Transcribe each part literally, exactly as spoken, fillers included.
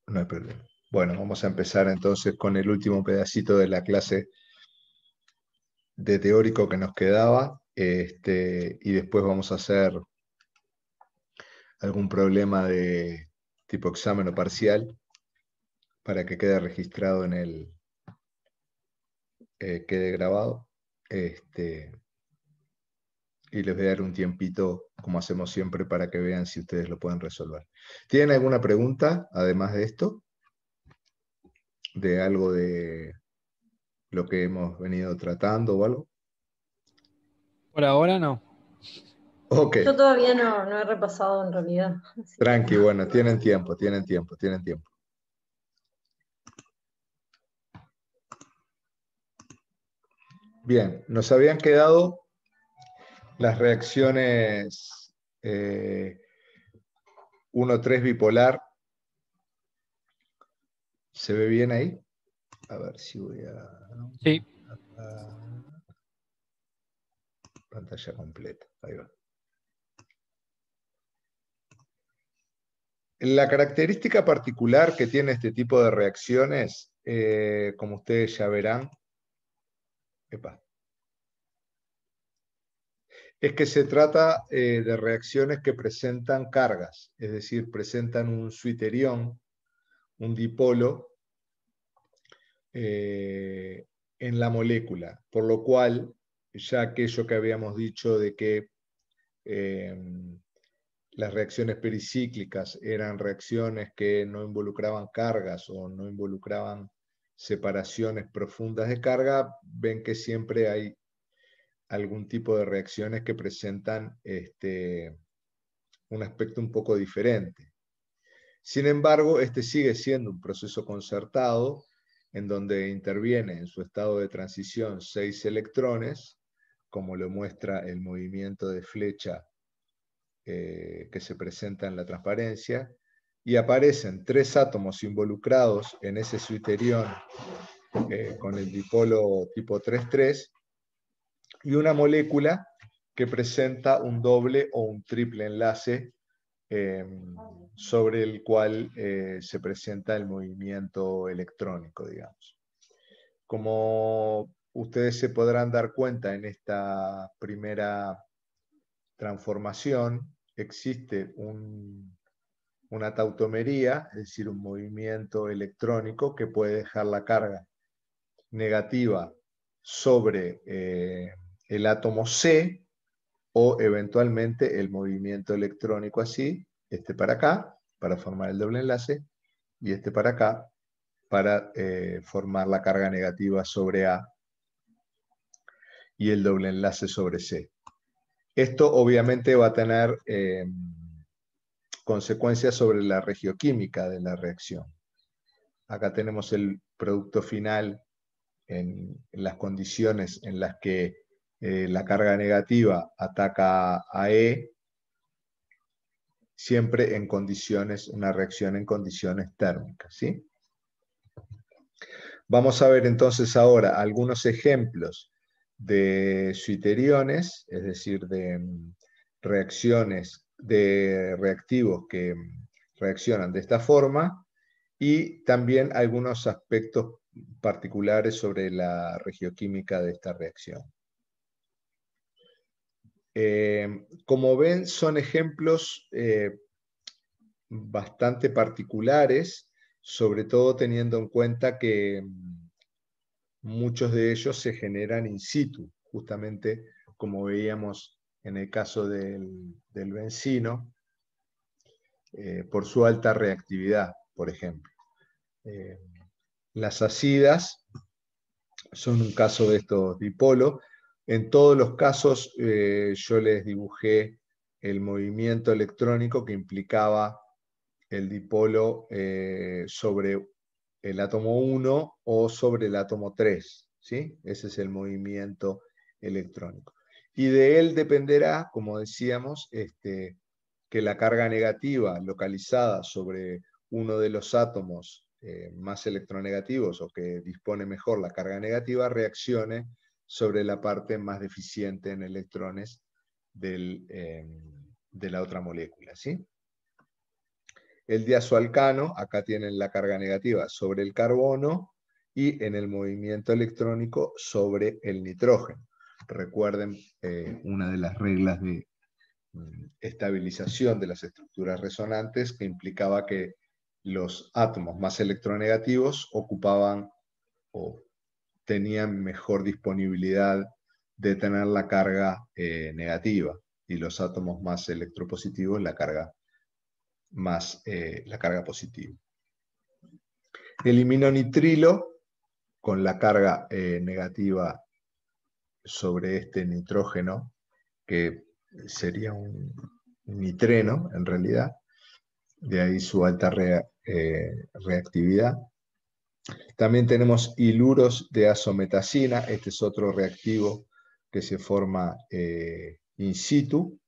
No hay problema. Bueno, vamos a empezar entonces con el último pedacito de la clase de teórico que nos quedaba, este, y después vamos a hacer algún problema de tipo examen o parcial para que quede registrado en el, eh, quede grabado. Este, y les voy a dar un tiempito, como hacemos siempre, para que vean si ustedes lo pueden resolver. ¿Tienen alguna pregunta, además de esto? ¿De algo de lo que hemos venido tratando o algo? Por ahora no. Ok, Yo todavía no, no he repasado en realidad. Así que... tranqui, bueno, tienen tiempo, tienen tiempo, tienen tiempo. Bien, nos habían quedado las reacciones eh, uno tres bipolar. ¿Se ve bien ahí? A ver si voy a... Sí. a pantalla completa. Ahí va. La característica particular que tiene este tipo de reacciones, eh, como ustedes ya verán, epa, es que se trata eh, de reacciones que presentan cargas, es decir, presentan un zwitterión, un dipolo, eh, en la molécula, por lo cual, ya aquello que habíamos dicho de que eh, las reacciones pericíclicas eran reacciones que no involucraban cargas o no involucraban separaciones profundas de carga, ven que siempre hay algún tipo de reacciones que presentan este, un aspecto un poco diferente. Sin embargo, este sigue siendo un proceso concertado en donde interviene en su estado de transición seis electrones, como lo muestra el movimiento de flecha eh, que se presenta en la transparencia, y aparecen tres átomos involucrados en ese zwitterión eh, con el dipolo tipo tres tres, y una molécula que presenta un doble o un triple enlace eh, sobre el cual eh, se presenta el movimiento electrónico, digamos. Como ustedes se podrán dar cuenta en esta primera transformación, existe un, una tautomería, es decir, un movimiento electrónico que puede dejar la carga negativa sobre eh, el átomo C, o eventualmente el movimiento electrónico así, este para acá, para formar el doble enlace, y este para acá, para eh, formar la carga negativa sobre A y el doble enlace sobre C. Esto obviamente va a tener eh, consecuencias sobre la regioquímica de la reacción. Acá tenemos el producto final en, en las condiciones en las que eh, la carga negativa ataca a E, siempre en condiciones, una reacción en condiciones térmicas, ¿sí? Vamos a ver entonces ahora algunos ejemplos de zwitteriones, es decir, de mm, reacciones, de reactivos que mm, reaccionan de esta forma, y también algunos aspectos particulares sobre la regioquímica de esta reacción. Eh, como ven, son ejemplos eh, bastante particulares, sobre todo teniendo en cuenta que muchos de ellos se generan in situ, justamente como veíamos en el caso del, del bencino, eh, por su alta reactividad, por ejemplo. Eh, las acidas son un caso de estos dipolos. En todos los casos eh, yo les dibujé el movimiento electrónico que implicaba el dipolo eh, sobre el átomo uno o sobre el átomo tres, ¿sí? Ese es el movimiento electrónico. Y de él dependerá, como decíamos, este, que la carga negativa localizada sobre uno de los átomos eh, más electronegativos, o que dispone mejor la carga negativa, reaccione sobre la parte más deficiente en electrones del, eh, de la otra molécula, ¿sí? el diazoalcano, acá tienen la carga negativa sobre el carbono, y en el movimiento electrónico sobre el nitrógeno. Recuerden eh, una de las reglas de mm, estabilización de las estructuras resonantes, que implicaba que los átomos más electronegativos ocupaban o tenían mejor disponibilidad de tener la carga eh, negativa, y los átomos más electropositivos la carga, más, eh, la carga positiva. Elimino nitrilo con la carga eh, negativa sobre este nitrógeno, que sería un nitreno en realidad, de ahí su alta rea, eh, reactividad. También tenemos hiluros de azometacina, este es otro reactivo que se forma eh, in situ,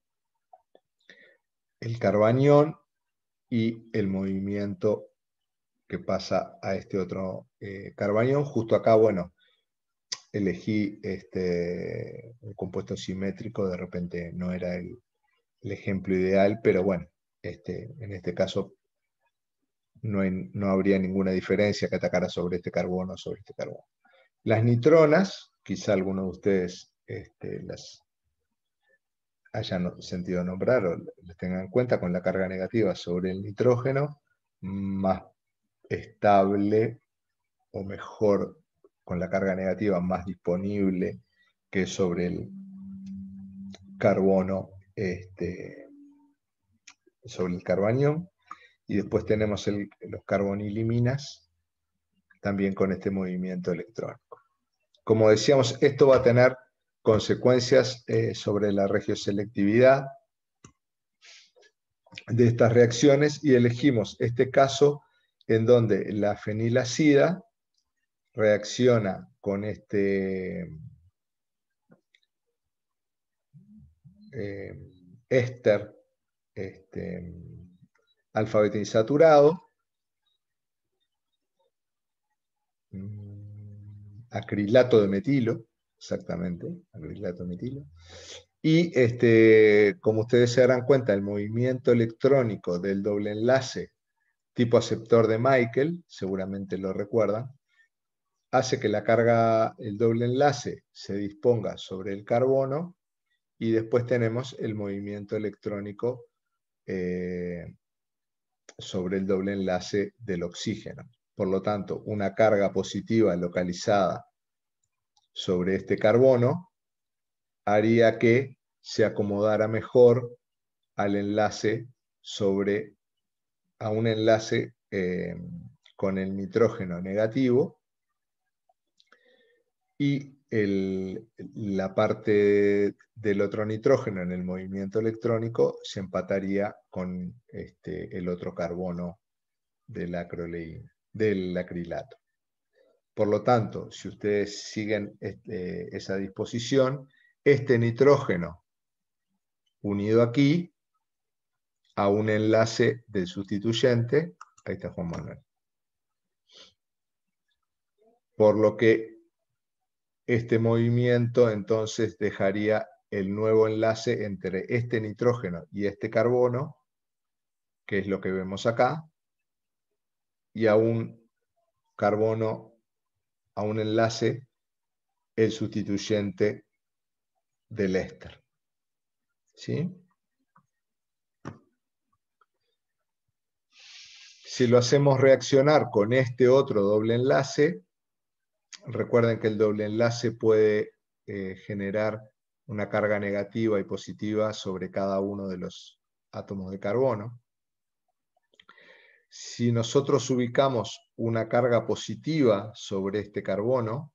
el carbanión y el movimiento que pasa a este otro eh, carbanión. Justo acá, bueno, elegí este, un compuesto simétrico, de repente no era el, el ejemplo ideal, pero bueno, este, en este caso no, hay, no habría ninguna diferencia que atacara sobre este carbono o sobre este carbono. Las nitronas, quizá algunos de ustedes este, las hayan sentido nombrar o les tengan en cuenta, con la carga negativa sobre el nitrógeno, más estable o mejor con la carga negativa más disponible que sobre el carbono, este, sobre el carbanión. Y después tenemos el, los carboniliminas, también con este movimiento electrónico. Como decíamos, esto va a tener consecuencias eh, sobre la regioselectividad de estas reacciones, y elegimos este caso en donde la fenilacida reacciona con este eh, éster este, alfa-beta insaturado, acrilato de metilo, exactamente, acrilato de metilo. Y este, como ustedes se darán cuenta, el movimiento electrónico del doble enlace tipo aceptor de Michael, seguramente lo recuerdan, hace que la carga, el doble enlace, se disponga sobre el carbono, y después tenemos el movimiento electrónico eh, sobre el doble enlace del oxígeno. Por lo tanto, una carga positiva localizada sobre este carbono haría que se acomodara mejor al enlace sobre, a un enlace eh, con el nitrógeno negativo, y el, la parte del otro nitrógeno en el movimiento electrónico se empataría con este, el otro carbono del, acroleína, del acrilato. Por lo tanto, si ustedes siguen este, esa disposición, este nitrógeno unido aquí a un enlace del sustituyente, ahí está Juan Manuel, por lo que este movimiento entonces dejaría el nuevo enlace entre este nitrógeno y este carbono, que es lo que vemos acá, y a un carbono, a un enlace, el sustituyente del éster. ¿Sí? Si lo hacemos reaccionar con este otro doble enlace, recuerden que el doble enlace puede eh, generar una carga negativa y positiva sobre cada uno de los átomos de carbono. Si nosotros ubicamos una carga positiva sobre este carbono,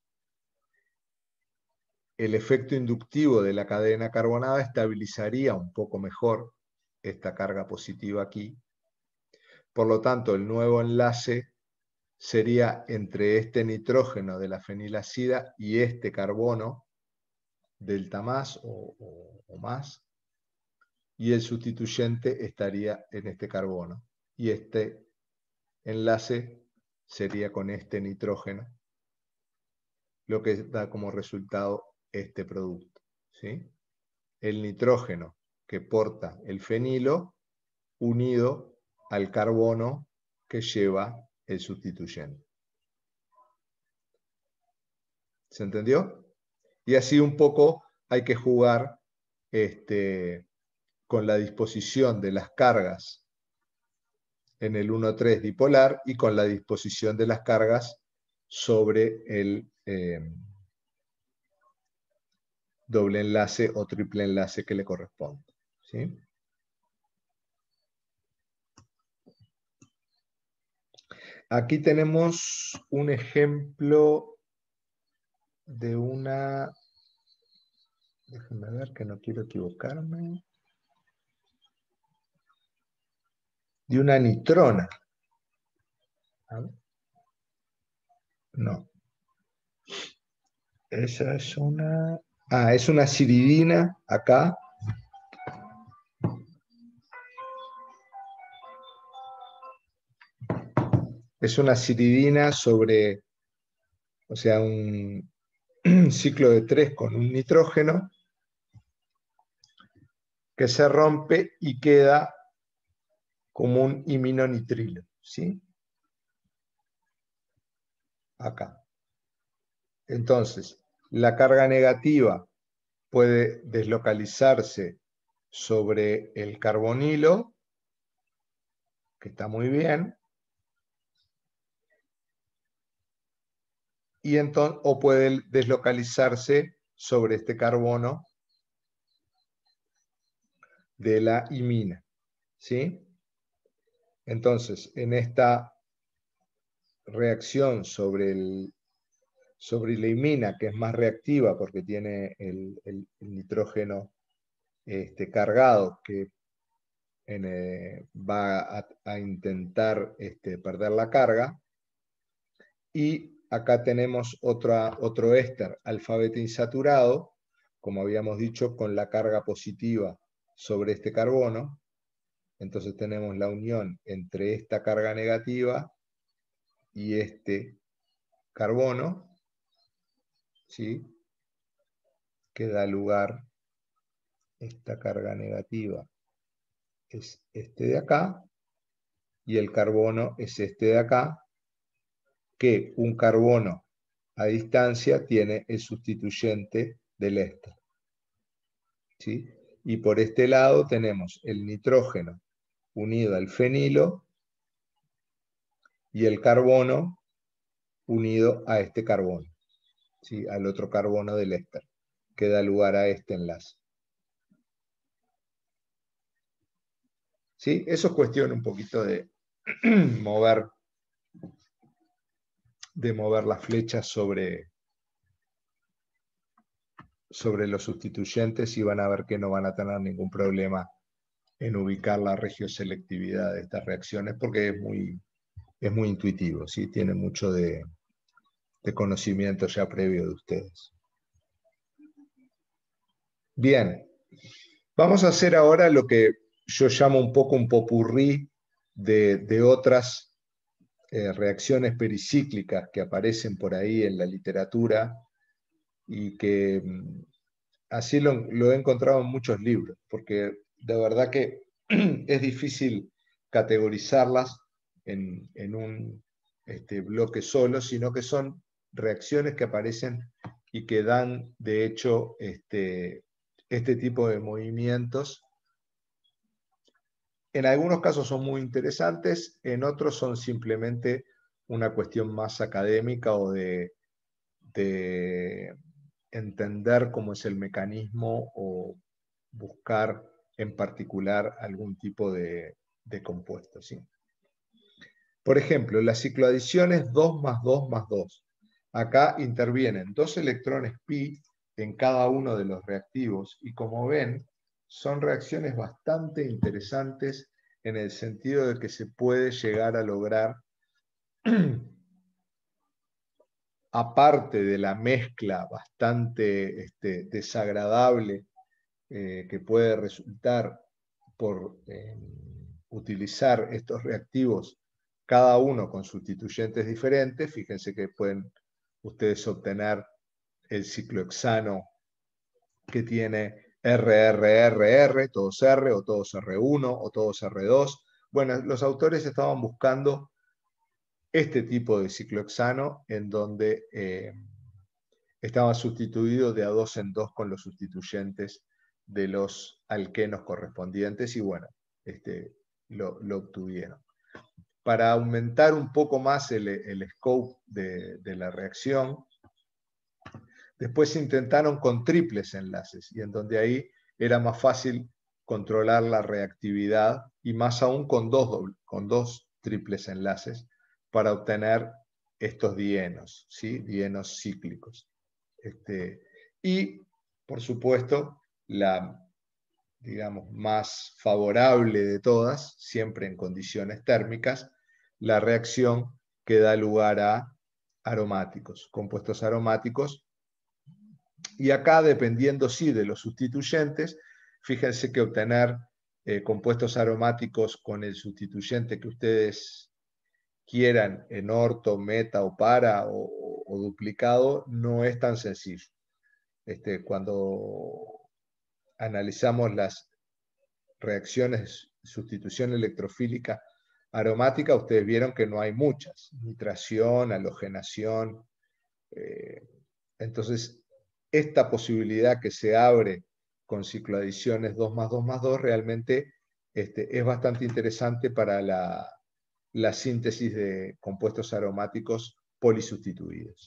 el efecto inductivo de la cadena carbonada estabilizaría un poco mejor esta carga positiva aquí. Por lo tanto, el nuevo enlace sería entre este nitrógeno de la fenilacida y este carbono, delta más o, o, o más, y el sustituyente estaría en este carbono. Y este enlace sería con este nitrógeno, lo que da como resultado este producto, ¿sí? El nitrógeno que porta el fenilo unido al carbono que lleva el sustituyente. ¿Se entendió? Y así un poco hay que jugar este, con la disposición de las cargas en el uno tres dipolar y con la disposición de las cargas sobre el eh, doble enlace o triple enlace que le corresponde. ¿Sí? Aquí tenemos un ejemplo de una... Déjenme ver que no quiero equivocarme. De una nitrona. A ver. No. Esa es una... Ah, es una ciridina acá. Es una ciridina sobre, o sea, un, un ciclo de tres con un nitrógeno que se rompe y queda como un iminonitrilo, ¿sí? Acá. Entonces, la carga negativa puede deslocalizarse sobre el carbonilo, que está muy bien, y entonces, o puede deslocalizarse sobre este carbono de la imina, ¿sí? Entonces, en esta reacción sobre, el, sobre la imina, que es más reactiva porque tiene el, el, el nitrógeno este, cargado, que en, eh, va a, a intentar este, perder la carga, y acá tenemos otra, otro éster alfa-beta insaturado, como habíamos dicho, con la carga positiva sobre este carbono. Entonces tenemos la unión entre esta carga negativa y este carbono, ¿sí? Que da lugar, esta carga negativa es este de acá, y el carbono es este de acá, que un carbono a distancia tiene el sustituyente del éster. ¿Sí? Y por este lado tenemos el nitrógeno unido al fenilo y el carbono unido a este carbono, ¿sí? Al otro carbono del éster, que da lugar a este enlace. ¿Sí? Eso es cuestión un poquito de mover, de mover las flechas sobre, sobre los sustituyentes, y van a ver que no van a tener ningún problema en ubicar la regioselectividad de estas reacciones, porque es muy, es muy intuitivo, ¿sí? Tiene mucho de, de conocimiento ya previo de ustedes. Bien, vamos a hacer ahora lo que yo llamo un poco un popurrí de, de otras eh, reacciones pericíclicas que aparecen por ahí en la literatura y que mm, así lo, lo he encontrado en muchos libros, porque de verdad que es difícil categorizarlas en, en un este, bloque solo, sino que son reacciones que aparecen y que dan, de hecho, este, este tipo de movimientos. En algunos casos son muy interesantes, en otros son simplemente una cuestión más académica o de, de entender cómo es el mecanismo o buscar en particular algún tipo de, de compuesto, ¿sí? Por ejemplo, la cicloadición es dos más dos más dos. Acá intervienen dos electrones pi en cada uno de los reactivos y, como ven, son reacciones bastante interesantes en el sentido de que se puede llegar a lograr, aparte de la mezcla bastante este, desagradable eh, que puede resultar por eh, utilizar estos reactivos, cada uno con sustituyentes diferentes. Fíjense que pueden ustedes obtener el ciclohexano que tiene R R R R, todos R, o todos R uno, o todos R dos, Bueno, los autores estaban buscando este tipo de ciclohexano en donde eh, estaba sustituido de a dos en dos con los sustituyentes de los alquenos correspondientes y bueno, este, lo, lo obtuvieron. Para aumentar un poco más el, el scope de, de la reacción, después intentaron con triples enlaces y en donde ahí era más fácil controlar la reactividad y más aún con dos, con dos triples enlaces para obtener estos dienos, ¿sí? Dienos cíclicos. Este, y, por supuesto, la, digamos, más favorable de todas, siempre en condiciones térmicas, la reacción que da lugar a aromáticos, compuestos aromáticos. Y acá, dependiendo sí de los sustituyentes, fíjense que obtener eh, compuestos aromáticos con el sustituyente que ustedes quieran en orto, meta o para o, o, o duplicado no es tan sencillo. Este, cuando analizamos las reacciones de sustitución electrofílica aromática, ustedes vieron que no hay muchas, nitración, halogenación. Eh, entonces, esta posibilidad que se abre con cicloadiciones dos más dos más dos realmente este, es bastante interesante para la, la síntesis de compuestos aromáticos polisustituidos.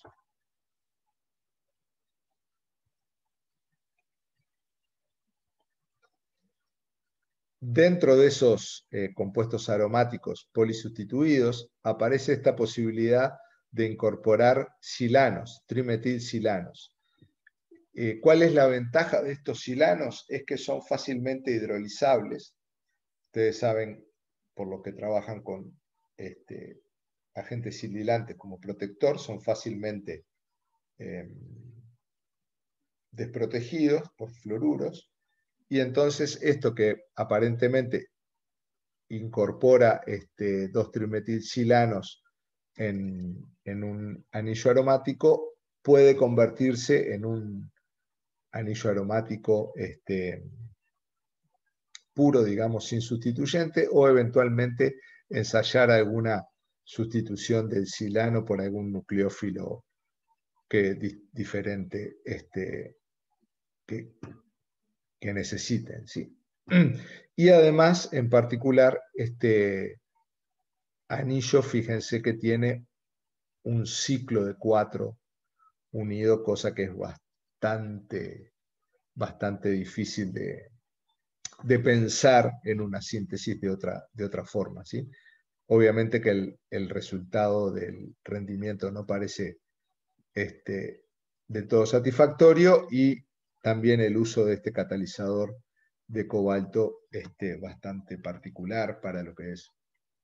Dentro de esos eh, compuestos aromáticos polisustituidos aparece esta posibilidad de incorporar silanos, trimetilsilanos. Eh, ¿Cuál es la ventaja de estos silanos? Es que son fácilmente hidrolizables. Ustedes saben, por lo que trabajan con este, agentes sililantes como protector, son fácilmente eh, desprotegidos por fluoruros. Y entonces esto que aparentemente incorpora este, dos trimetilsilanos en, en un anillo aromático puede convertirse en un anillo aromático este, puro, digamos, sin sustituyente, o eventualmente ensayar alguna sustitución del silano por algún nucleófilo que, di, diferente este, que, que necesiten, ¿sí? Y además, en particular, este anillo, fíjense que tiene un ciclo de cuatro unido, cosa que es bastante, bastante difícil de, de pensar en una síntesis de otra, de otra forma, ¿sí? Obviamente que el, el resultado del rendimiento no parece este, de todo satisfactorio y también el uso de este catalizador de cobalto este, bastante particular para lo que es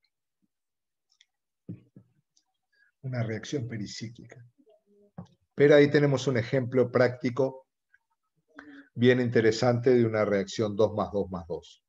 una reacción pericíclica. Pero ahí tenemos un ejemplo práctico bien interesante de una reacción dos más dos más dos.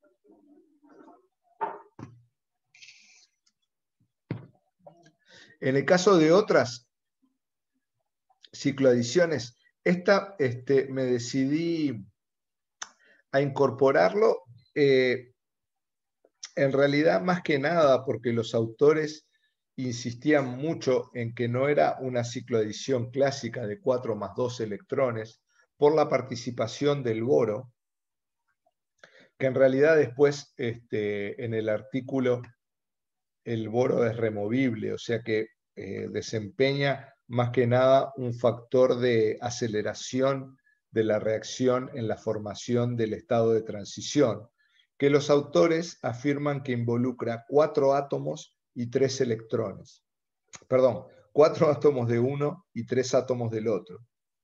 En el caso de otras cicloadiciones, esta este, me decidí a incorporarlo eh, en realidad más que nada porque los autores insistían mucho en que no era una cicloadición clásica de cuatro más dos electrones por la participación del boro, que en realidad después este, en el artículo el boro es removible, o sea que eh, desempeña más que nada un factor de aceleración de la reacción en la formación del estado de transición, que los autores afirman que involucra cuatro átomos y tres electrones. Perdón, cuatro átomos de uno y tres átomos del otro.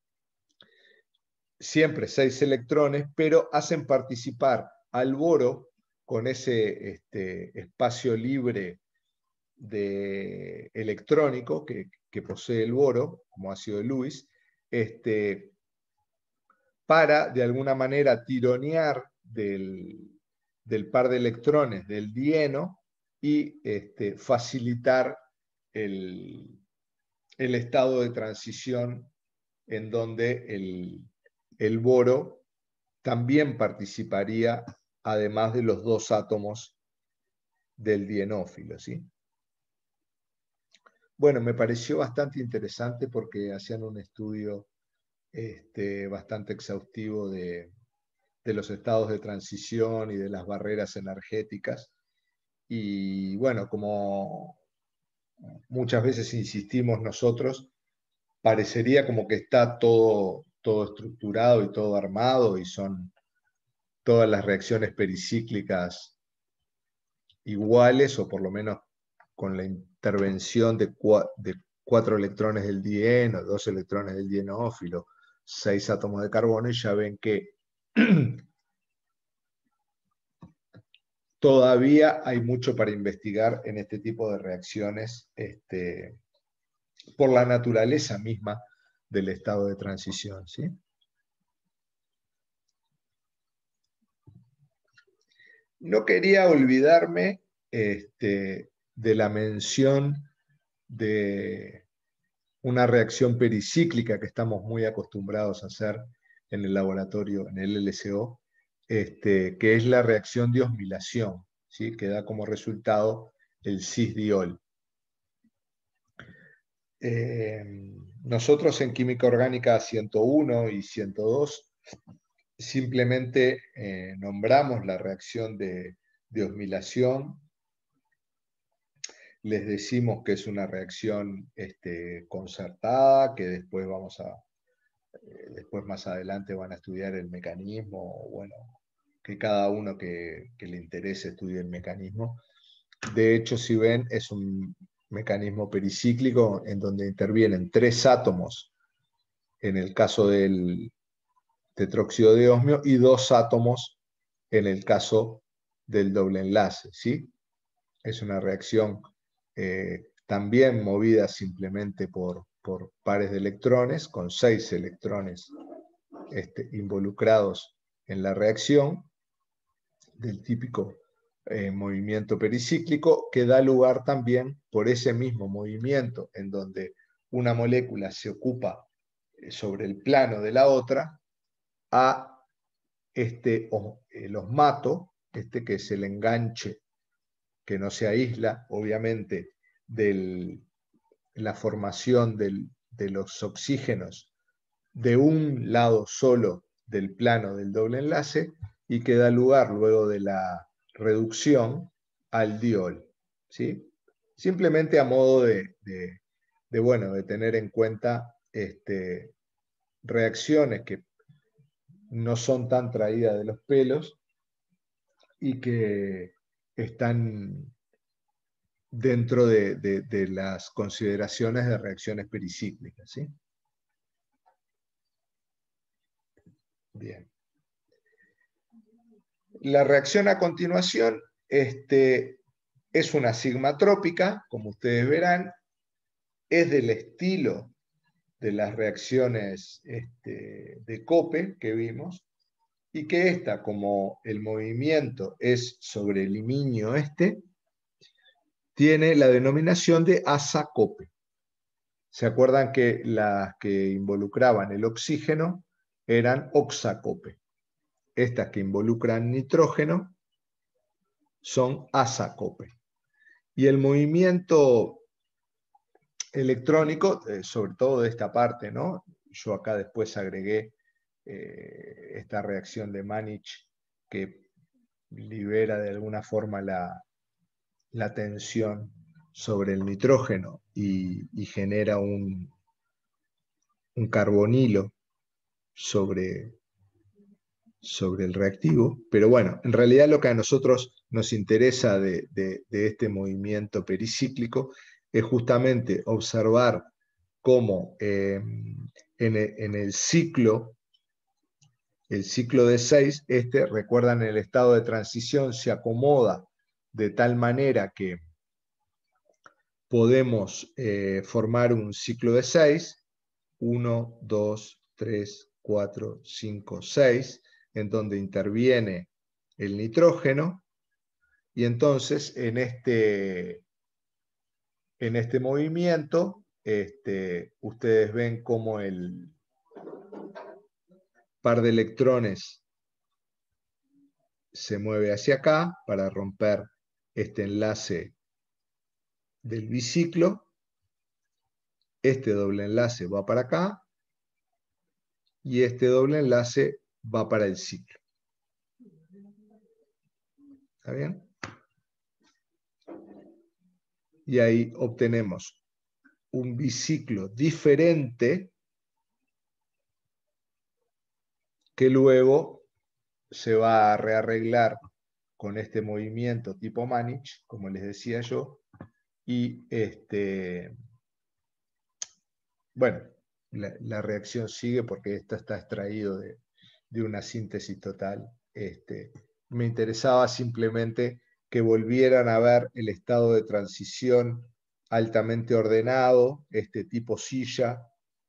Siempre seis electrones, pero hacen participar al boro con ese este, espacio libre de electrónico que, que posee el boro, como ácido de Lewis, este, para de alguna manera tironear del, del par de electrones del dieno y este, facilitar el, el estado de transición en donde el, el boro también participaría, además de los dos átomos del dienófilo, ¿sí? Bueno, me pareció bastante interesante porque hacían un estudio este, bastante exhaustivo de, de los estados de transición y de las barreras energéticas. Y bueno, como muchas veces insistimos nosotros, parecería como que está todo, todo estructurado y todo armado y son todas las reacciones pericíclicas iguales, o por lo menos con la intervención de, cua de cuatro electrones del dieno, dos electrones del dienófilo, seis átomos de carbono, y ya ven que todavía hay mucho para investigar en este tipo de reacciones este, por la naturaleza misma del estado de transición, ¿sí? No quería olvidarme este, de la mención de una reacción pericíclica que estamos muy acostumbrados a hacer en el laboratorio, en el L C O, este, que es la reacción de osmilación, ¿sí? Que da como resultado el cis-diol. Eh, nosotros en química orgánica ciento uno y ciento dos simplemente eh, nombramos la reacción de, de osmilación. Les decimos que es una reacción este, concertada, que después vamos a, eh, después más adelante van a estudiar el mecanismo, bueno, que cada uno que, que le interese estudie el mecanismo. De hecho, si ven, es un mecanismo pericíclico en donde intervienen tres átomos, en el caso del tetróxido de osmio, y dos átomos en el caso del doble enlace, ¿sí? Es una reacción eh, también movida simplemente por, por pares de electrones, con seis electrones este, involucrados en la reacción, del típico eh, movimiento pericíclico, que da lugar también por ese mismo movimiento en donde una molécula se ocupa eh, sobre el plano de la otra, a este, o, el osmato, este que es el enganche que no se aísla, obviamente, de la formación del, de los oxígenos de un lado solo del plano del doble enlace, y que da lugar luego de la reducción al diol, ¿sí? Simplemente a modo de, de, de, bueno, de tener en cuenta este, reacciones que no son tan traídas de los pelos y que están dentro de, de, de las consideraciones de reacciones pericíclicas, ¿sí? Bien. La reacción a continuación este, es una sigmatrópica, como ustedes verán, es del estilo de las reacciones este, de Cope que vimos, y que esta, como el movimiento es sobre el iminio este, tiene la denominación de asa-Cope. ¿Se acuerdan que las que involucraban el oxígeno eran oxa-Cope? Estas que involucran nitrógeno son asa-Cope. Y el movimiento electrónico, eh, sobre todo de esta parte, ¿no? Yo acá después agregué eh, esta reacción de Mannich que libera de alguna forma la, la tensión sobre el nitrógeno y, y genera un, un carbonilo sobre, sobre el reactivo. Pero bueno, en realidad lo que a nosotros nos interesa de, de, de este movimiento pericíclico es justamente observar cómo eh, en, el, en el ciclo, el ciclo de seis, este, recuerdan, en el estado de transición se acomoda de tal manera que podemos eh, formar un ciclo de seis, uno, dos, tres, cuatro, cinco, seis, en donde interviene el nitrógeno, y entonces en este, en este movimiento este, ustedes ven cómo el par de electrones se mueve hacia acá para romper este enlace del biciclo, este doble enlace va para acá, y este doble enlace va para el ciclo. ¿Está bien? Y ahí obtenemos un biciclo diferente que luego se va a rearreglar con este movimiento tipo Mánich, como les decía yo, y este, bueno, la, la reacción sigue porque esto está extraído de, de una síntesis total. Este, me interesaba simplemente que volvieran a ver el estado de transición altamente ordenado, este tipo silla,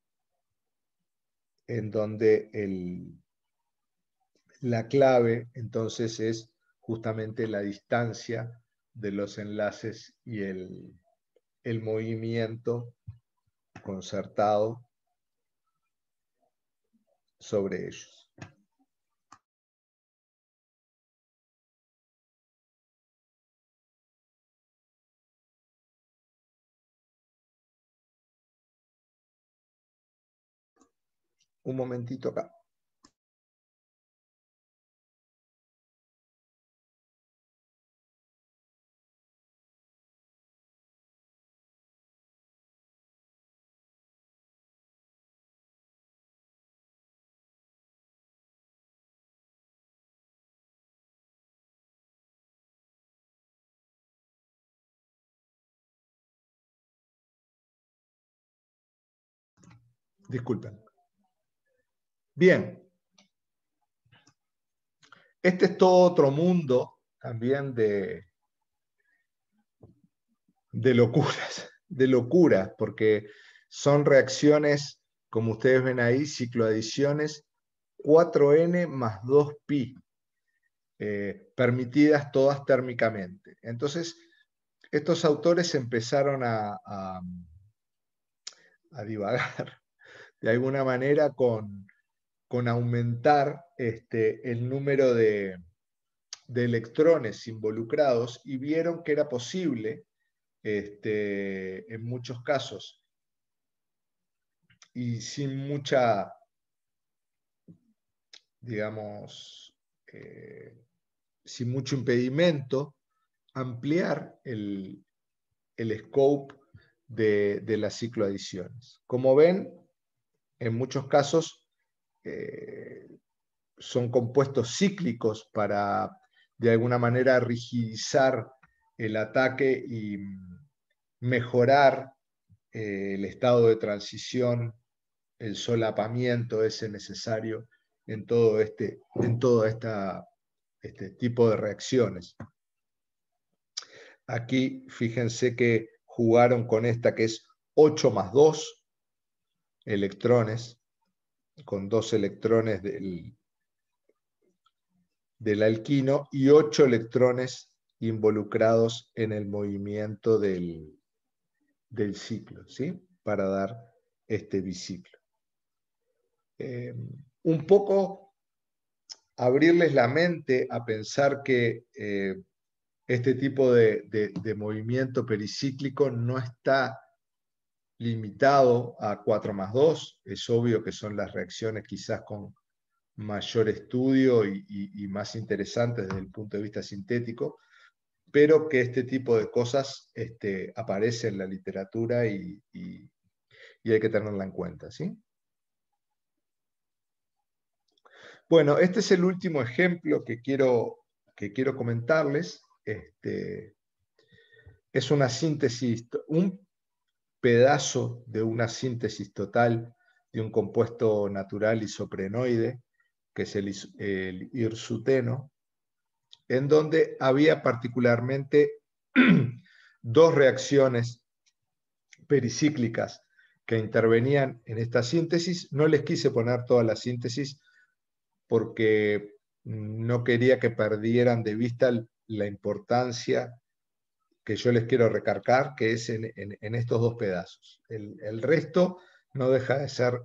en donde el, la clave entonces es justamente la distancia de los enlaces y el, el movimiento concertado sobre ellos. Un momentito acá. Disculpen. Bien. Este es todo otro mundo también de, de locuras, de locuras, porque son reacciones, como ustedes ven ahí, cicloadiciones cuatro ene más dos pi, eh, permitidas todas térmicamente. Entonces, estos autores empezaron a, a, a divagar de alguna manera con, con aumentar este, el número de, de electrones involucrados y vieron que era posible, este, en muchos casos, y sin mucha, digamos, eh, sin mucho impedimento, ampliar el, el scope de, de las cicloadiciones. Como ven, en muchos casos eh, son compuestos cíclicos para, de alguna manera, rigidizar el ataque y mejorar eh, el estado de transición, el solapamiento ese necesario en todo este, en todo esta, este tipo de reacciones. Aquí fíjense que jugaron con esta que es ocho más dos electrones, con dos electrones del, del alquino y ocho electrones involucrados en el movimiento del, del ciclo, ¿sí? Para dar este biciclo. Eh, un poco abrirles la mente a pensar que eh, este tipo de, de, de movimiento pericíclico no está limitado a cuatro más dos. Es obvio que son las reacciones quizás con mayor estudio y, y, y más interesantes desde el punto de vista sintético, pero que este tipo de cosas este, aparece en la literatura y, y, y hay que tenerla en cuenta, ¿sí? Bueno, este es el último ejemplo que quiero, que quiero comentarles. Este, es una síntesis, un pedazo de una síntesis total de un compuesto natural isoprenoide, que es el, el hirsuteno, en donde había particularmente dos reacciones pericíclicas que intervenían en esta síntesis. No les quise poner toda la síntesis porque no quería que perdieran de vista la importancia que yo les quiero recargar, que es en, en, en estos dos pedazos. El, el resto no deja de ser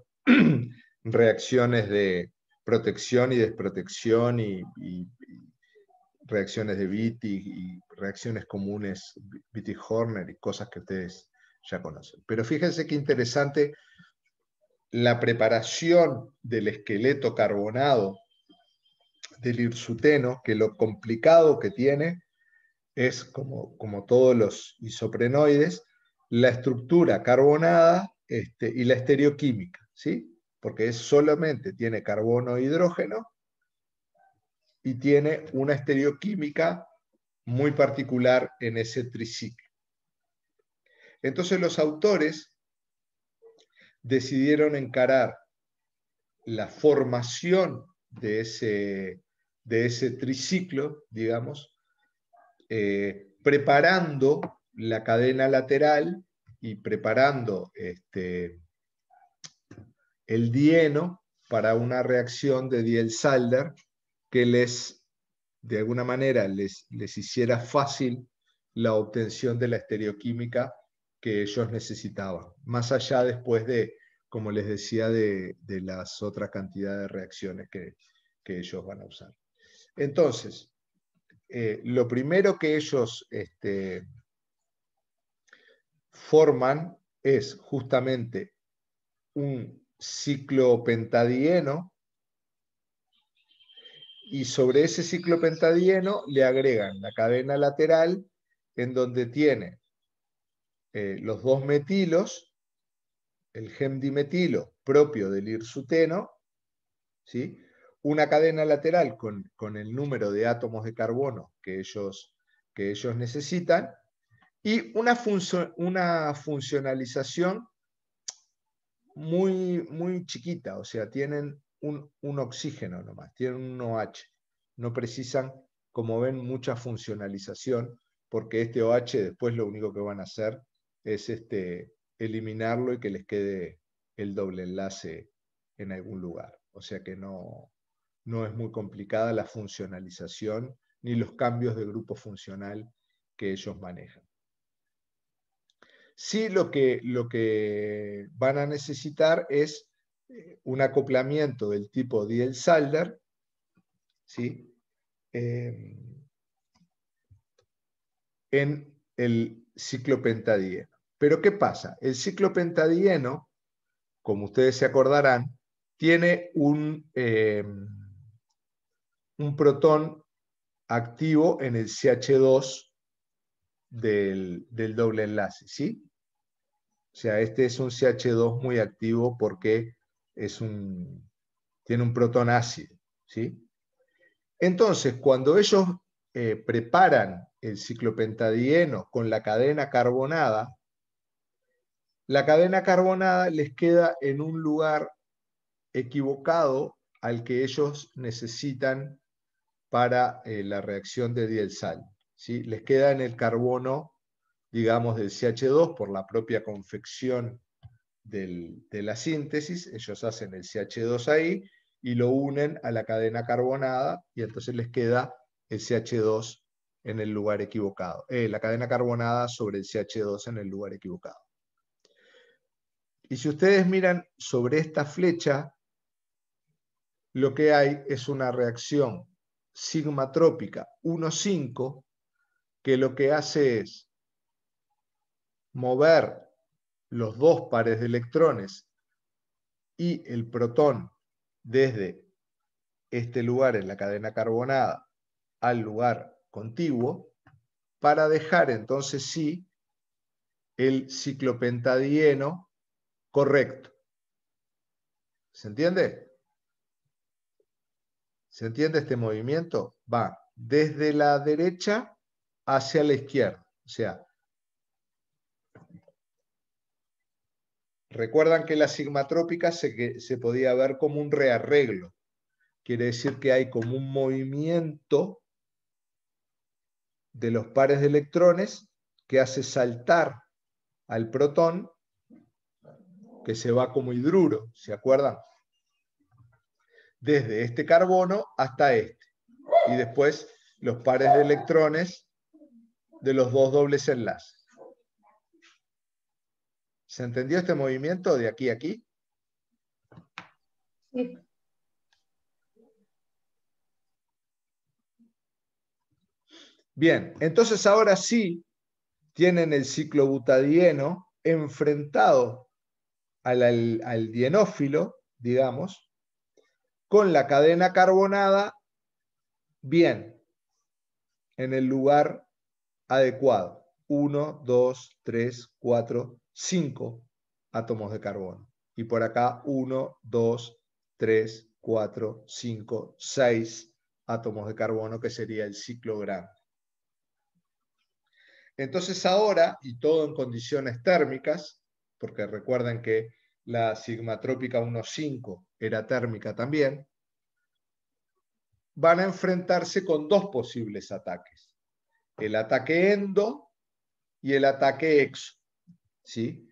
reacciones de protección y desprotección y, y, reacciones de Wittig y reacciones comunes Wittig-Horner y cosas que ustedes ya conocen. Pero fíjense qué interesante la preparación del esqueleto carbonado del hirsuteno, que lo complicado que tiene es, como, como todos los isoprenoides, la estructura carbonada este, y la estereoquímica, ¿sí? Porque es solamente, tiene carbono e hidrógeno y tiene una estereoquímica muy particular en ese triciclo. Entonces los autores decidieron encarar la formación de ese, de ese triciclo, digamos, eh, preparando la cadena lateral y preparando este, el dieno para una reacción de Diels-Alder que les, de alguna manera, les, les hiciera fácil la obtención de la estereoquímica que ellos necesitaban, más allá después de, como les decía, de, de las otras cantidades de reacciones que, que ellos van a usar. Entonces, eh, lo primero que ellos este, forman es justamente un ciclopentadieno, y sobre ese ciclopentadieno le agregan la cadena lateral en donde tiene eh, los dos metilos, el gemdimetilo propio del hirsuteno, ¿sí? Una cadena lateral con, con el número de átomos de carbono que ellos, que ellos necesitan, y una, funcio, una funcionalización muy, muy chiquita, o sea, tienen un, un oxígeno nomás, tienen un OH, no precisan, como ven, mucha funcionalización, porque este OH después lo único que van a hacer es este, eliminarlo y que les quede el doble enlace en algún lugar. O sea que no, no es muy complicada la funcionalización ni los cambios de grupo funcional que ellos manejan. Sí, lo que, lo que van a necesitar es un acoplamiento del tipo Diels-Alder, ¿sí? Eh, en el ciclopentadieno. Pero ¿qué pasa? El ciclopentadieno, como ustedes se acordarán, tiene un, eh, un protón activo en el C H dos del, del doble enlace, ¿sí? O sea, este es un C H dos muy activo porque es un, tiene un protón ácido, ¿sí? Entonces, cuando ellos eh, preparan el ciclopentadieno con la cadena carbonada, la cadena carbonada les queda en un lugar equivocado al que ellos necesitan para eh, la reacción de Diels-Alder, ¿sí? Les queda en el carbono, digamos, del C H dos por la propia confección del, de la síntesis. Ellos hacen el C H dos ahí y lo unen a la cadena carbonada y entonces les queda el C H dos en el lugar equivocado. Eh, la cadena carbonada sobre el C H dos en el lugar equivocado. Y si ustedes miran sobre esta flecha, lo que hay es una reacción sigmatrópica uno cinco que lo que hace es mover los dos pares de electrones y el protón desde este lugar en la cadena carbonada al lugar contiguo para dejar entonces sí el ciclopentadieno correcto. ¿Se entiende? ¿Se entiende este movimiento? Va desde la derecha hacia la izquierda. O sea, recuerdan que la sigmatrópica se, se podía ver como un rearreglo. Quiere decir que hay como un movimiento de los pares de electrones que hace saltar al protón, que se va como hidruro, ¿se acuerdan? Desde este carbono hasta este. Y después los pares de electrones de los dos dobles enlaces. ¿Se entendió este movimiento de aquí a aquí? Sí. Bien, entonces ahora sí tienen el ciclobutadieno enfrentado al, al, al dienófilo, digamos, con la cadena carbonada bien en el lugar adecuado. uno, dos, tres, cuatro, cinco átomos de carbono. Y por acá uno, dos, tres, cuatro, cinco, seis átomos de carbono, que sería el ciclo grande. Entonces ahora, y todo en condiciones térmicas, porque recuerden que la sigmatrópica uno punto cinco era térmica también, van a enfrentarse con dos posibles ataques. El ataque endo y el ataque exo. ¿Sí?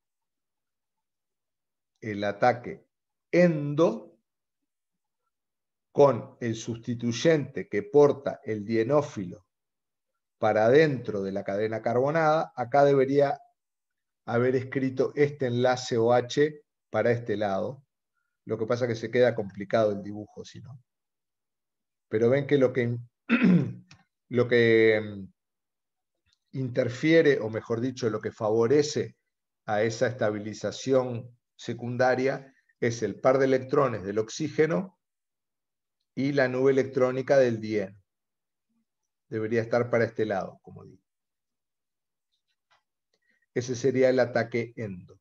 El ataque endo con el sustituyente que porta el dienófilo para dentro de la cadena carbonada. Acá debería haber escrito este enlace OH para este lado. Lo que pasa es que se queda complicado el dibujo, si no. Pero ven que lo que, lo que interfiere, o mejor dicho, lo que favorece a esa estabilización secundaria es el par de electrones del oxígeno y la nube electrónica del dieno. Debería estar para este lado, como digo. Ese sería el ataque endo.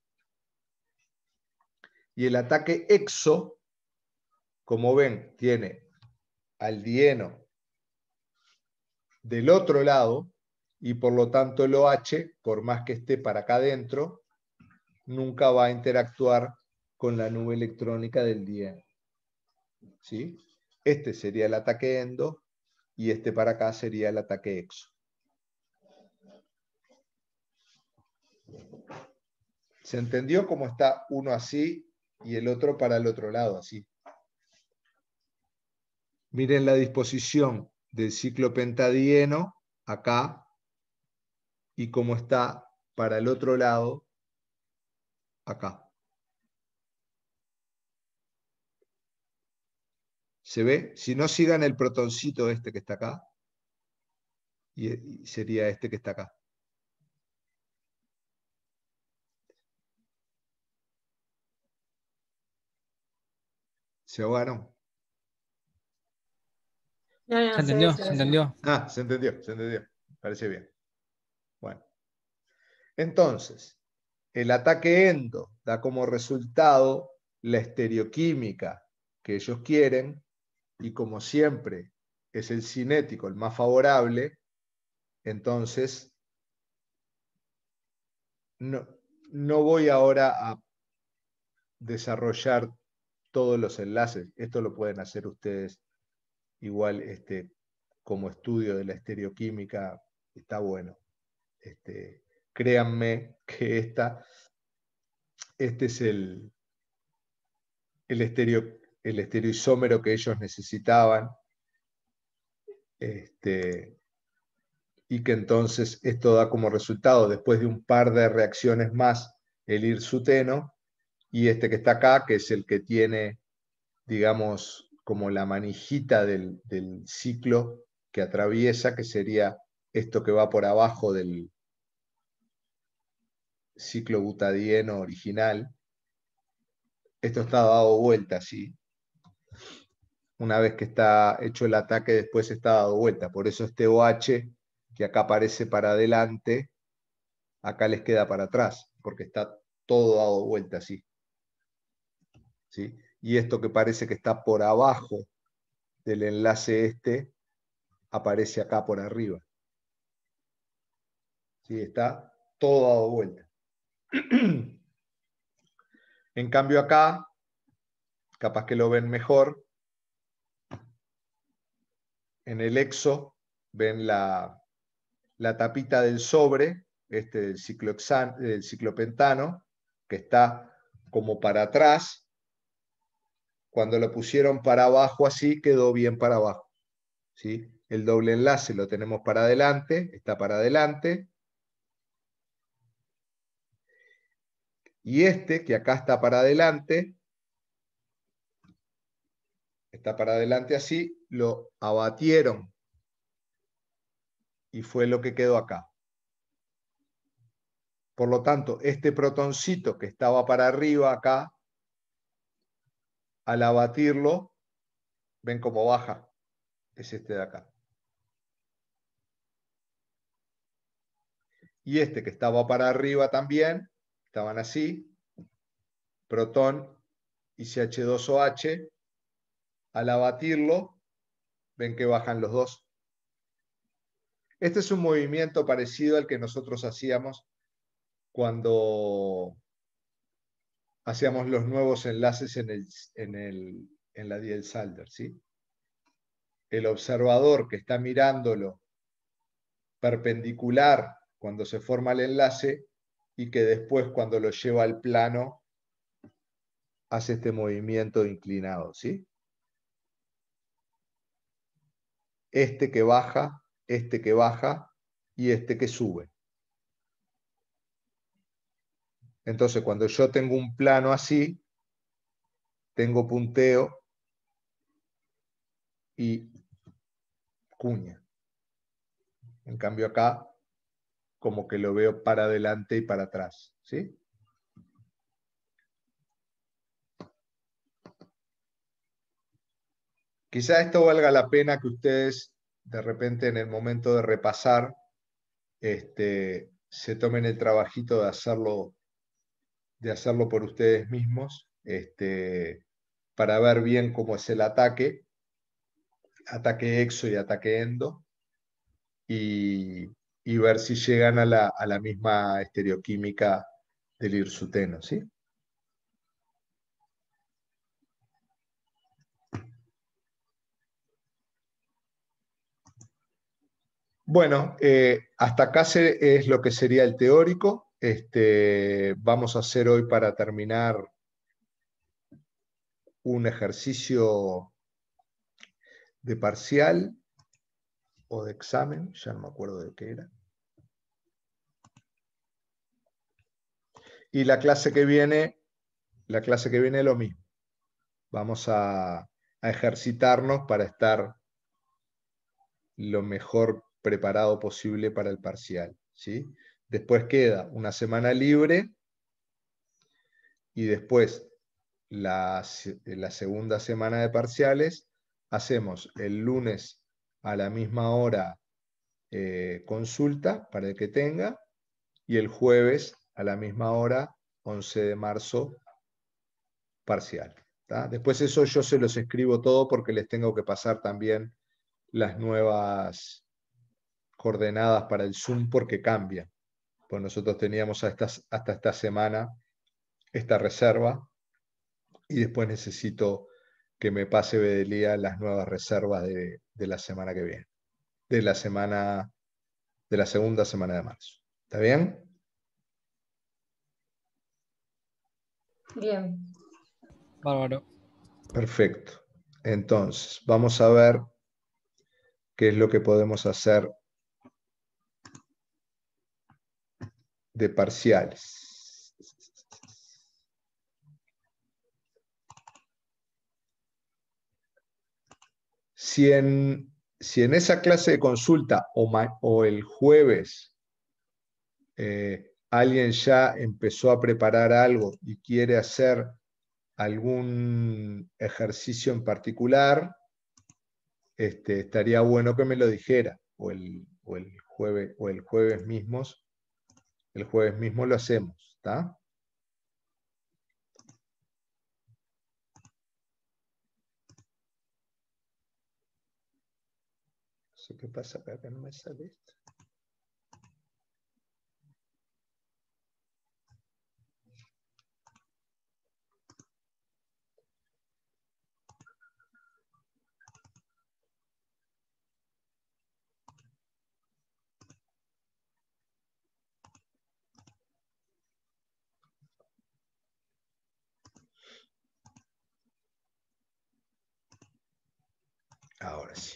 Y el ataque exo, como ven, tiene al dieno del otro lado, y por lo tanto el OH, por más que esté para acá adentro, nunca va a interactuar con la nube electrónica del dieno. ¿Sí? Este sería el ataque endo y este para acá sería el ataque exo. ¿Se entendió cómo está uno así y el otro para el otro lado así? Miren la disposición del ciclo pentadieno acá y cómo está para el otro lado acá. ¿Se ve? Si no, sigan el protoncito este que está acá y sería este que está acá. ¿Se ahogaron? No, no, ¿Se entendió? ¿Se entendió? Ah, se entendió, se entendió. Parece bien. Bueno. Entonces, el ataque endo da como resultado la estereoquímica que ellos quieren y como siempre es el cinético el más favorable, entonces no, no voy ahora a desarrollar todos los enlaces. Esto lo pueden hacer ustedes igual este, como estudio de la estereoquímica, está bueno. Este, créanme que esta, este es el, el, estereo, el estereoisómero que ellos necesitaban, este, y que entonces esto da como resultado, después de un par de reacciones más, el irsuteno, y este que está acá, que es el que tiene, digamos, como la manijita del, del ciclo que atraviesa, que sería esto que va por abajo del ciclo butadieno original. Esto está dado vuelta así. Una vez que está hecho el ataque, después está dado vuelta. Por eso este OH, que acá aparece para adelante, acá les queda para atrás, porque está todo dado vuelta así. ¿Sí? Y esto que parece que está por abajo del enlace este, aparece acá por arriba. ¿Sí? Está todo dado vuelta. En cambio acá, capaz que lo ven mejor, en el exo ven la, la tapita del sobre, este del, ciclohexan, del ciclopentano, que está como para atrás. Cuando lo pusieron para abajo así, quedó bien para abajo. ¿Sí? El doble enlace lo tenemos para adelante, está para adelante. Y este, que acá está para adelante, está para adelante así, lo abatieron y fue lo que quedó acá. Por lo tanto, este protoncito que estaba para arriba acá, al abatirlo, ven cómo baja, es este de acá. Y este que estaba para arriba también, estaban así, protón y C H dos O H, al abatirlo, ven que bajan los dos. Este es un movimiento parecido al que nosotros hacíamos cuando hacíamos los nuevos enlaces en, el, en, el, en la Diels-Alder, ¿sí? El observador que está mirándolo perpendicular cuando se forma el enlace y que después cuando lo lleva al plano hace este movimiento inclinado, ¿sí? Este que baja, este que baja y este que sube. Entonces, cuando yo tengo un plano así, tengo punteo y cuña. En cambio acá, como que lo veo para adelante y para atrás, ¿sí? Quizá esto valga la pena que ustedes, de repente, en el momento de repasar, este, se tomen el trabajito de hacerlo, de hacerlo por ustedes mismos, este, para ver bien cómo es el ataque, ataque exo y ataque endo, y, y ver si llegan a la, a la misma estereoquímica del hirsuteno, ¿sí? Bueno, eh, hasta acá se, es lo que sería el teórico. Este, vamos a hacer hoy para terminar un ejercicio de parcial o de examen, ya no me acuerdo de qué era. Y la clase que viene, la clase que viene lo mismo. Vamos a, a ejercitarnos para estar lo mejor preparado posible para el parcial, ¿sí? Después queda una semana libre y después la, la segunda semana de parciales hacemos el lunes a la misma hora eh, consulta para el que tenga y el jueves a la misma hora, once de marzo, parcial. ¿tá? Después eso yo se los escribo todo porque les tengo que pasar también las nuevas coordenadas para el Zoom porque cambian. Pues nosotros teníamos hasta, hasta esta semana esta reserva y después necesito que me pase Bedelía las nuevas reservas de, de la semana que viene, de la semana, de la segunda semana de marzo. ¿Está bien? Bien. Bárbaro. Perfecto. Entonces, vamos a ver qué es lo que podemos hacer de parciales. Si en, si en esa clase de consulta o, o el jueves eh, alguien ya empezó a preparar algo y quiere hacer algún ejercicio en particular, este, estaría bueno que me lo dijera, o el, o el, jueves, o el jueves mismos, el jueves mismo lo hacemos, ¿está? No sé qué pasa acá, que no me sale esto. Ahora sí.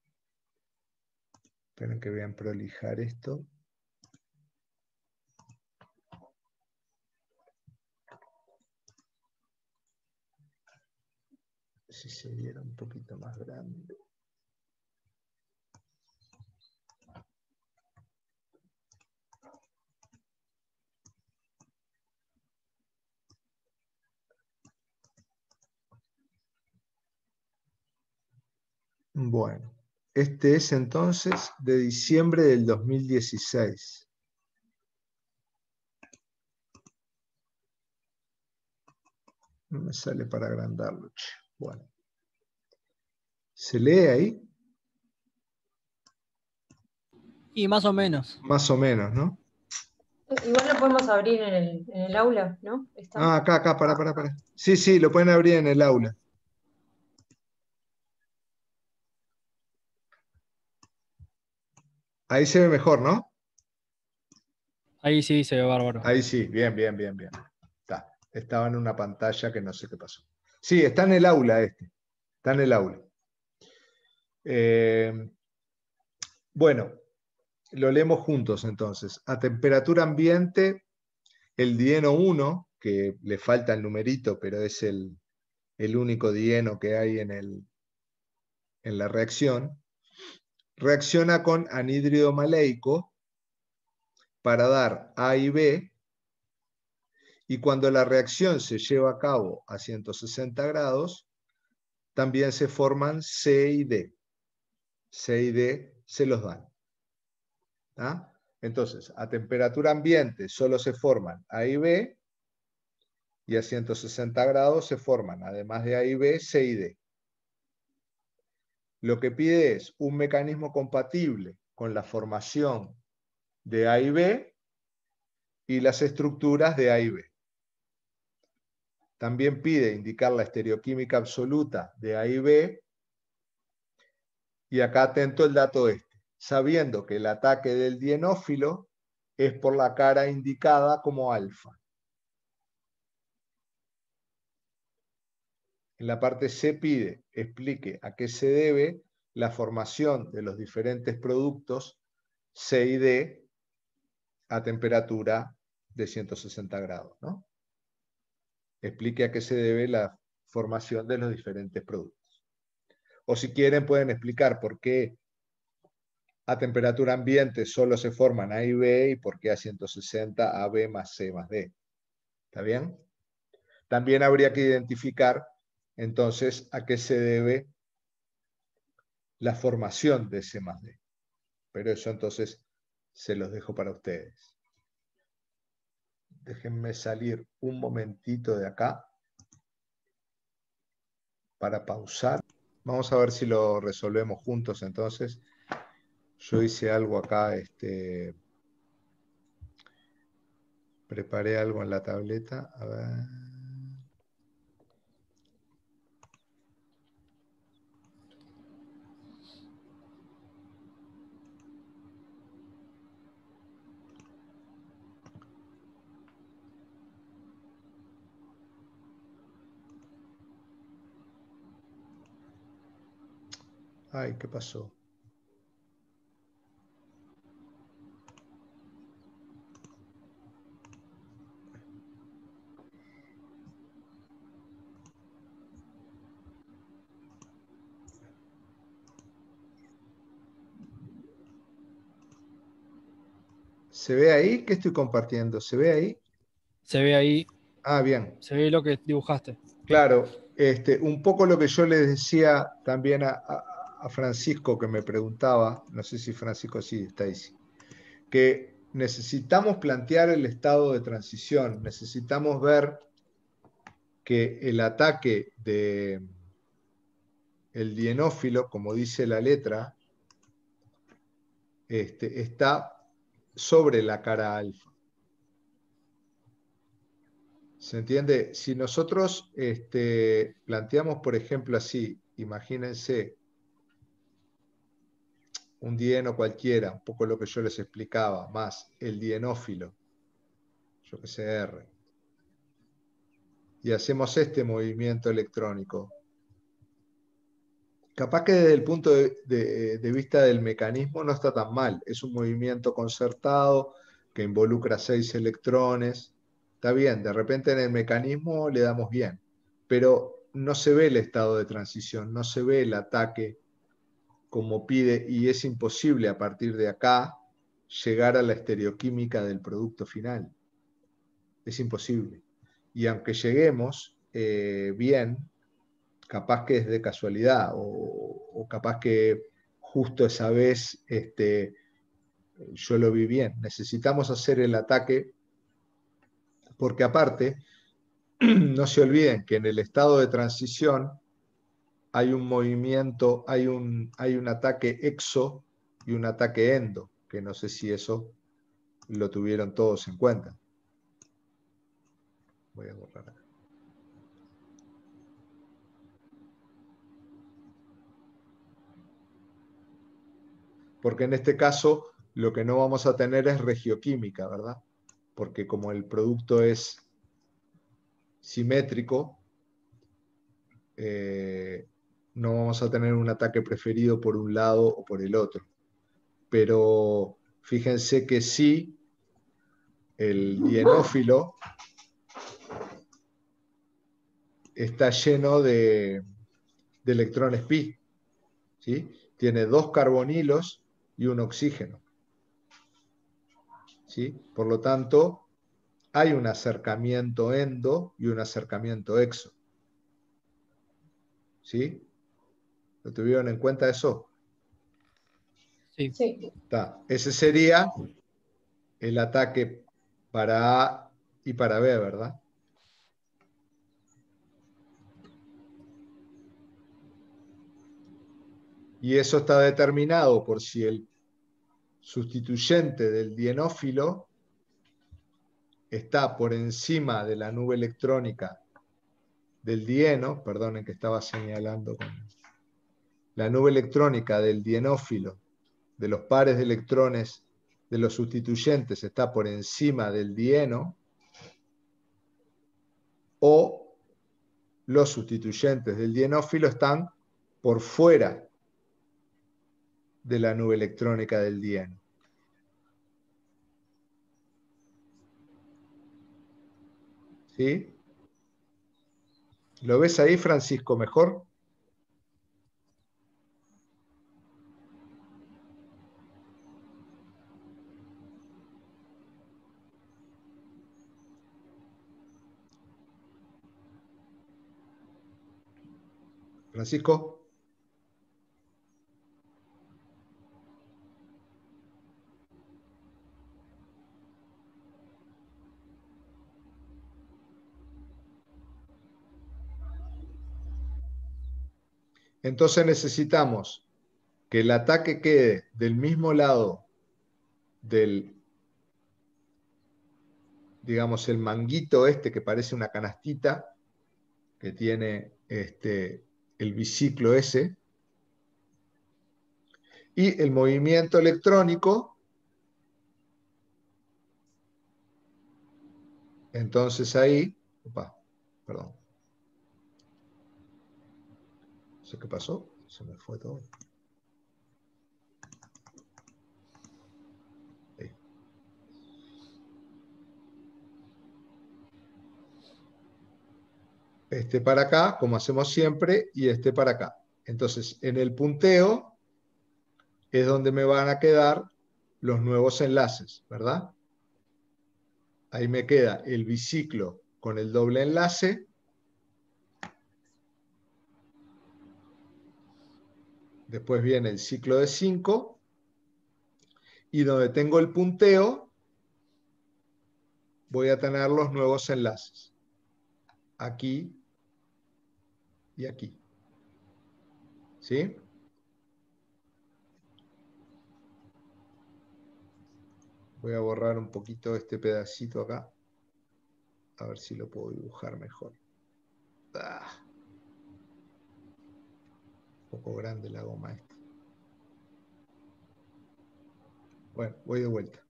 Esperen que vean prolijar esto. Si se viera un poquito más grande. Bueno, este es entonces de diciembre del dos mil dieciséis. No me sale para agrandarlo. Bueno. ¿Se lee ahí? Y más o menos. Más o menos, ¿no? Igual lo podemos abrir en el, en el aula, ¿no? ¿Está? Ah, acá, acá, para, para, para. Sí, sí, lo pueden abrir en el aula. Ahí se ve mejor, ¿no? Ahí sí se ve bárbaro. Ahí sí, bien, bien, bien, bien. Está. Estaba en una pantalla que no sé qué pasó. Sí, está en el aula este. Está en el aula. Eh, bueno, lo leemos juntos entonces. A temperatura ambiente, el dieno uno, que le falta el numerito, pero es el, el único dieno que hay en, el, en la reacción, reacciona con anhídrido maleico para dar A y B, y cuando la reacción se lleva a cabo a ciento sesenta grados, también se forman C y D. C y D se los dan. ¿Ah? Entonces, a temperatura ambiente solo se forman A y B, y a ciento sesenta grados se forman, además de A y B, C y D. Lo que pide es un mecanismo compatible con la formación de A y B y las estructuras de A y B. También pide indicar la estereoquímica absoluta de A y B, y acá atento el dato este, sabiendo que el ataque del dienófilo es por la cara indicada como alfa. En la parte C pide, explique a qué se debe la formación de los diferentes productos C y D a temperatura de ciento sesenta grados, ¿no? Explique a qué se debe la formación de los diferentes productos. O si quieren pueden explicar por qué a temperatura ambiente solo se forman A y B y por qué a ciento sesenta A B más C más D. ¿Está bien? También habría que identificar entonces a qué se debe la formación de C más D. Pero eso entonces se los dejo para ustedes. Déjenme salir un momentito de acá para pausar. Vamos a ver si lo resolvemos juntos entonces. Yo hice algo acá, este, preparé algo en la tableta. A ver. Ay, ¿qué pasó? ¿Se ve ahí? ¿Qué estoy compartiendo? ¿Se ve ahí? Se ve ahí, Ah, bien. se ve lo que dibujaste. Claro, este, un poco lo que yo les decía también a, a, a Francisco, que me preguntaba, no sé si Francisco sí está ahí, que necesitamos plantear el estado de transición, necesitamos ver que el ataque de el dienófilo, como dice la letra, este, está sobre la cara alfa. ¿Se entiende? Si nosotros este, planteamos, por ejemplo, así, imagínense un dieno cualquiera, un poco lo que yo les explicaba, más el dienófilo, yo que sé, R, y hacemos este movimiento electrónico. Capaz que desde el punto de, de, de vista del mecanismo no está tan mal. Es un movimiento concertado que involucra seis electrones. Está bien, de repente en el mecanismo le damos bien, pero no se ve el estado de transición, no se ve el ataque como pide, y es imposible a partir de acá llegar a la estereoquímica del producto final. Es imposible. Y aunque lleguemos eh, bien, capaz que es de casualidad o, o capaz que justo esa vez este, yo lo vi bien. Necesitamos hacer el ataque porque aparte, no se olviden que en el estado de transición hay un movimiento, hay un, hay un ataque exo y un ataque endo, que no sé si eso lo tuvieron todos en cuenta. Voy a borrar acá. Porque en este caso lo que no vamos a tener es regioquímica, ¿verdad? Porque como el producto es simétrico, eh, no vamos a tener un ataque preferido por un lado o por el otro. Pero fíjense que sí, el dienófilo está lleno de, de electrones pi, ¿sí? Tiene dos carbonilos y un oxígeno, ¿sí? Por lo tanto, hay un acercamiento endo y un acercamiento exo, ¿sí? ¿Lo tuvieron en cuenta eso? Sí. Sí. Está. Ese sería el ataque para A y para B, ¿verdad? Y eso está determinado por si el sustituyente del dienófilo está por encima de la nube electrónica del dieno, perdonen que estaba señalando con la nube electrónica del dienófilo, de los pares de electrones de los sustituyentes está por encima del dieno, o los sustituyentes del dienófilo están por fuera de la nube electrónica del dieno. ¿Sí? ¿Lo ves ahí, Francisco, mejor? Francisco. Entonces necesitamos que el ataque quede del mismo lado del, digamos, el manguito este que parece una canastita, que tiene este, el biciclo ese, y el movimiento electrónico, entonces ahí, opa, perdón, no sé qué pasó, se me fue todo. Ahí. Este para acá, como hacemos siempre, y este para acá. Entonces, en el punteo es donde me van a quedar los nuevos enlaces, ¿verdad? Ahí me queda el biciclo con el doble enlace. Después viene el ciclo de cinco. Y donde tengo el punteo, voy a tener los nuevos enlaces. Aquí y aquí. ¿Sí? Voy a borrar un poquito este pedacito acá. A ver si lo puedo dibujar mejor. Ah, un poco grande la goma esta. Bueno, voy de vuelta.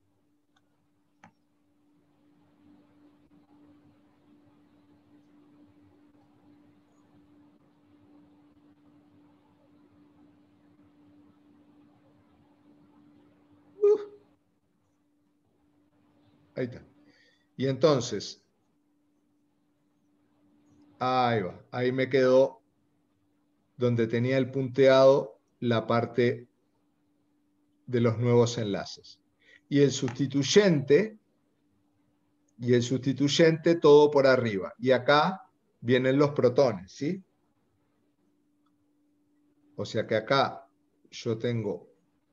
Uh, ahí está. Y entonces, ahí va. Ahí me quedó donde tenía el punteado la parte de los nuevos enlaces. Y el sustituyente, y el sustituyente todo por arriba. Y acá vienen los protones, ¿sí? O sea que acá yo tengo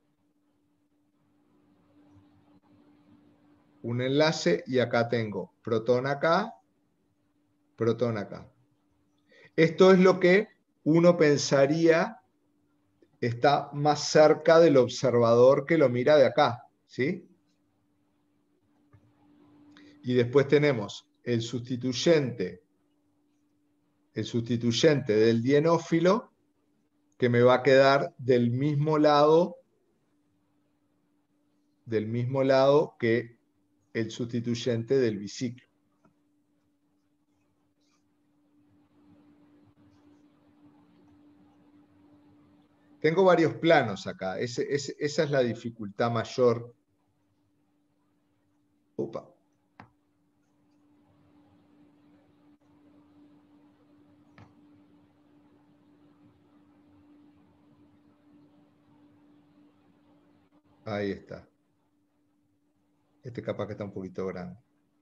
un enlace y acá tengo protón acá, protón acá. Esto es lo que uno pensaría está más cerca del observador que lo mira de acá, ¿sí? Y después tenemos el sustituyente, el sustituyente del dienófilo, que me va a quedar del mismo lado, del mismo lado que el sustituyente del biciclo. Tengo varios planos acá. Ese, ese, esa es la dificultad mayor. Opa. Ahí está. Este capaz que está un poquito grande.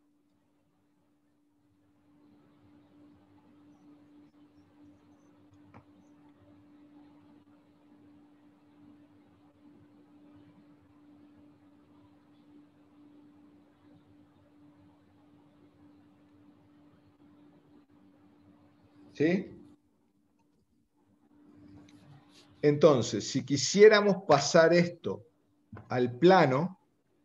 ¿Sí? Entonces, si quisiéramos pasar esto al plano,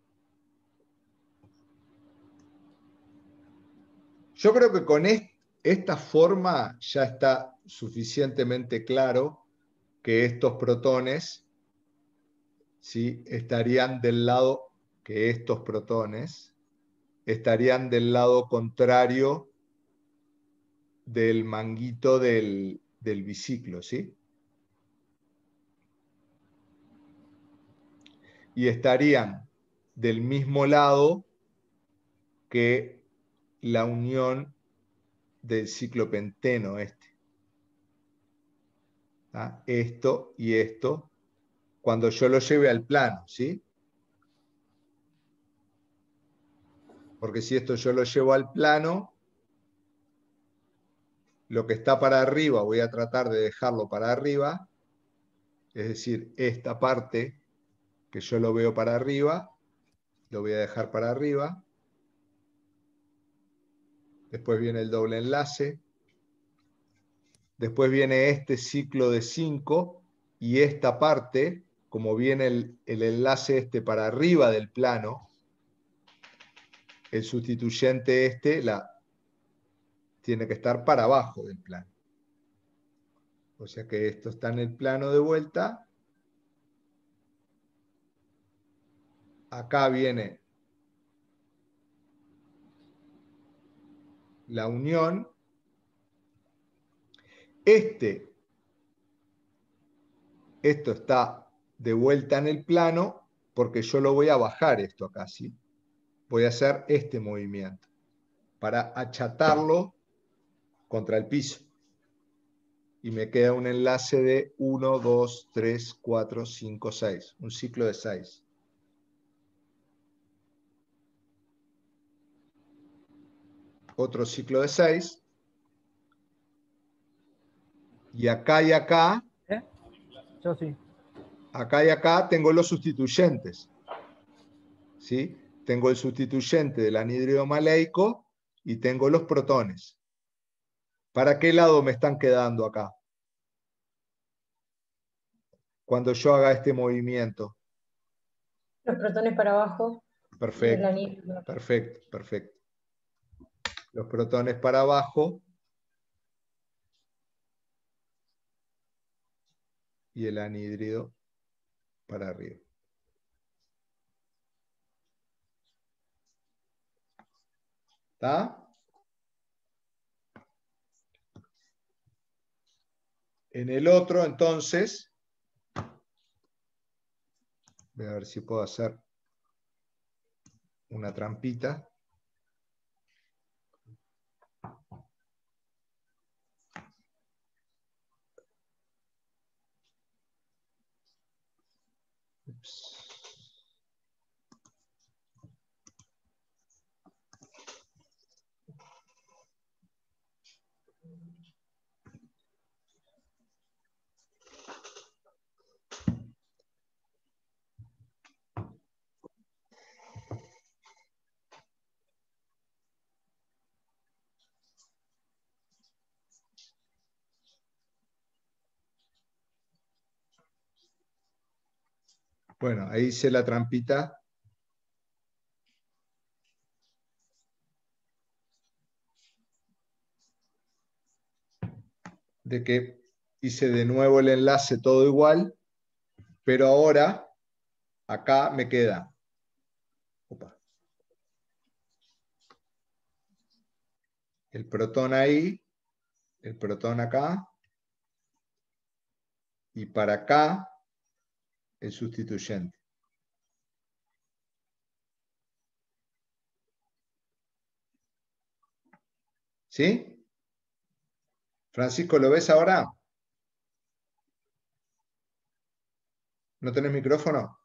yo creo que con est- esta forma ya está suficientemente claro que estos protones, ¿sí?, estarían del lado, que estos protones estarían del lado contrario del manguito del, del biciclo, ¿sí? Y estarían del mismo lado que la unión del ciclopenteno este. ¿Ah? Esto y esto, cuando yo lo lleve al plano, ¿sí? Porque si esto yo lo llevo al plano, lo que está para arriba voy a tratar de dejarlo para arriba, es decir, esta parte que yo lo veo para arriba, lo voy a dejar para arriba. Después viene el doble enlace. Después viene este ciclo de cinco y esta parte, como viene el, el enlace este para arriba del plano, el sustituyente este la, tiene que estar para abajo del plano. O sea que esto está en el plano de vuelta. Acá viene la unión. Este, esto está de vuelta en el plano porque yo lo voy a bajar esto acá, ¿sí? Voy a hacer este movimiento para achatarlo contra el piso. Y me queda un enlace de uno, dos, tres, cuatro, cinco, seis. Un ciclo de seis. Otro ciclo de seis. Y acá y acá, ¿Eh? Yo sí. acá y acá tengo los sustituyentes. ¿Sí? Tengo el sustituyente del anhídrido maleico y tengo los protones. ¿Para qué lado me están quedando acá? Cuando yo haga este movimiento. Los protones para abajo y el Perfecto, anillo. perfecto, perfecto. Los protones para abajo y el anhídrido para arriba. ¿Está? En el otro, entonces, voy a ver si puedo hacer una trampita. Ups. Bueno, ahí hice la trampita. De que hice de nuevo el enlace todo igual, pero ahora acá me queda. Opa, el protón ahí, el protón acá, y para acá el sustituyente. ¿Sí? Francisco, ¿lo ves ahora? ¿No tenés micrófono?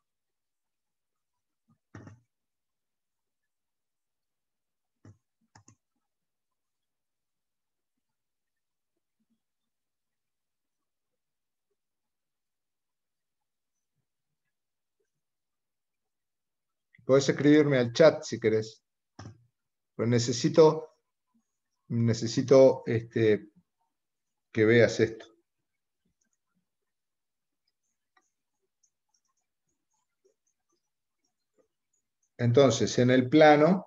Podés escribirme al chat si querés. Pues necesito, necesito este, que veas esto. Entonces, en el plano,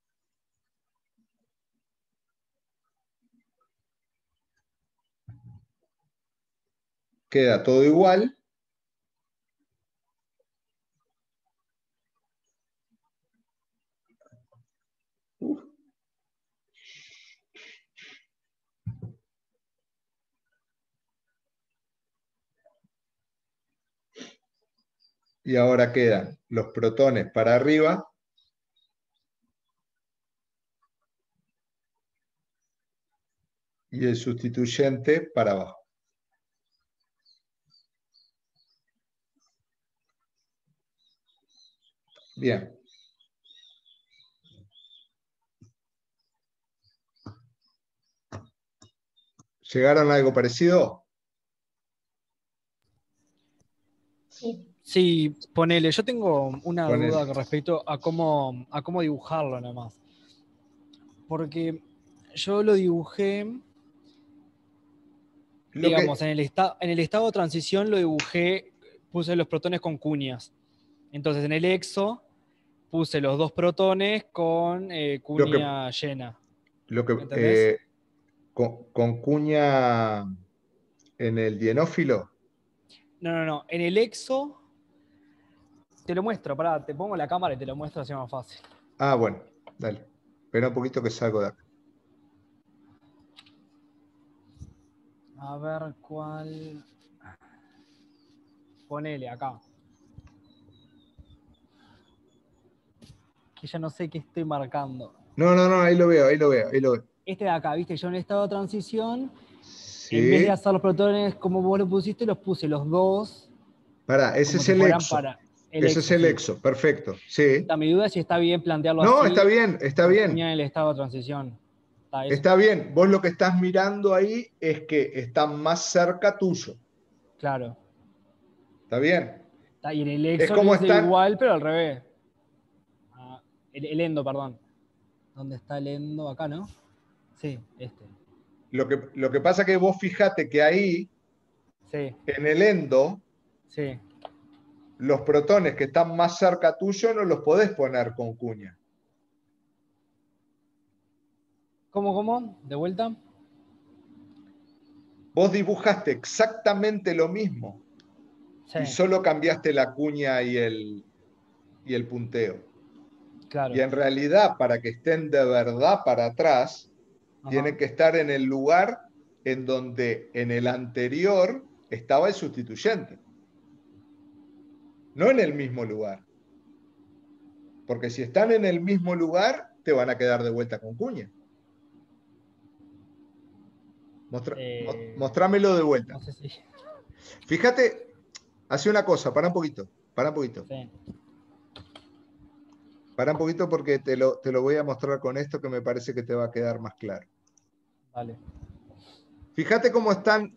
queda todo igual. Uf. Y ahora quedan los protones para arriba y el sustituyente para abajo. Bien. ¿Llegaron a algo parecido? Sí. Sí, ponele. Yo tengo una Ponele. duda con respecto a cómo, a cómo dibujarlo nada más. Porque yo lo dibujé, Lo digamos, que, en el, esta- en el estado de transición lo dibujé, puse los protones con cuñas. Entonces en el exo puse los dos protones con eh, lo que, cuña llena. lo que ¿Entendés? eh, con, con cuña en el dienófilo. No, no, no. En el exo, te lo muestro, pará, te pongo la cámara y te lo muestro así más fácil. Ah, bueno, dale. Espera un poquito que salgo de acá. A ver cuál. Ponele acá. Que ya no sé qué estoy marcando. No, no, no, ahí lo veo, ahí lo veo, ahí lo veo. Este de acá, viste, yo en el estado de transición, en vez de Sí. hacer los protones como vos lo pusiste, los puse los dos Pará, ese como es si el fueran exo. para el Ese es exo, el sí. exo, perfecto. Sí. Da mi duda si está bien plantearlo No, está así, bien, está con bien. cuña en el estado de transición. Está eso. Está bien. Vos lo que estás mirando ahí es que está más cerca tuyo. Claro. ¿Está bien? Está, y en el Es exo lo como hice están. igual, pero al revés. Ah, el, el endo, perdón. ¿Dónde está el endo? Acá, ¿no? Sí, este. Lo que, lo que pasa que vos fijate que ahí, Sí, en el endo, sí. los protones que están más cerca tuyo no los podés poner con cuña. ¿Cómo, cómo? ¿De vuelta? Vos dibujaste exactamente lo mismo Sí, y solo cambiaste la cuña y el, y el punteo. Y claro. en realidad, para que estén de verdad para atrás, Ajá. tienen que estar en el lugar en donde en el anterior estaba el sustituyente. No en el mismo lugar. Porque si están en el mismo lugar, te van a quedar de vuelta con cuña. Mostra, Eh, mostrámelo de vuelta. no sé si. Fíjate, hace una cosa, para un poquito, para un poquito. Sí, Para un poquito porque te lo, te lo voy a mostrar con esto que me parece que te va a quedar más claro. vale. Fíjate cómo están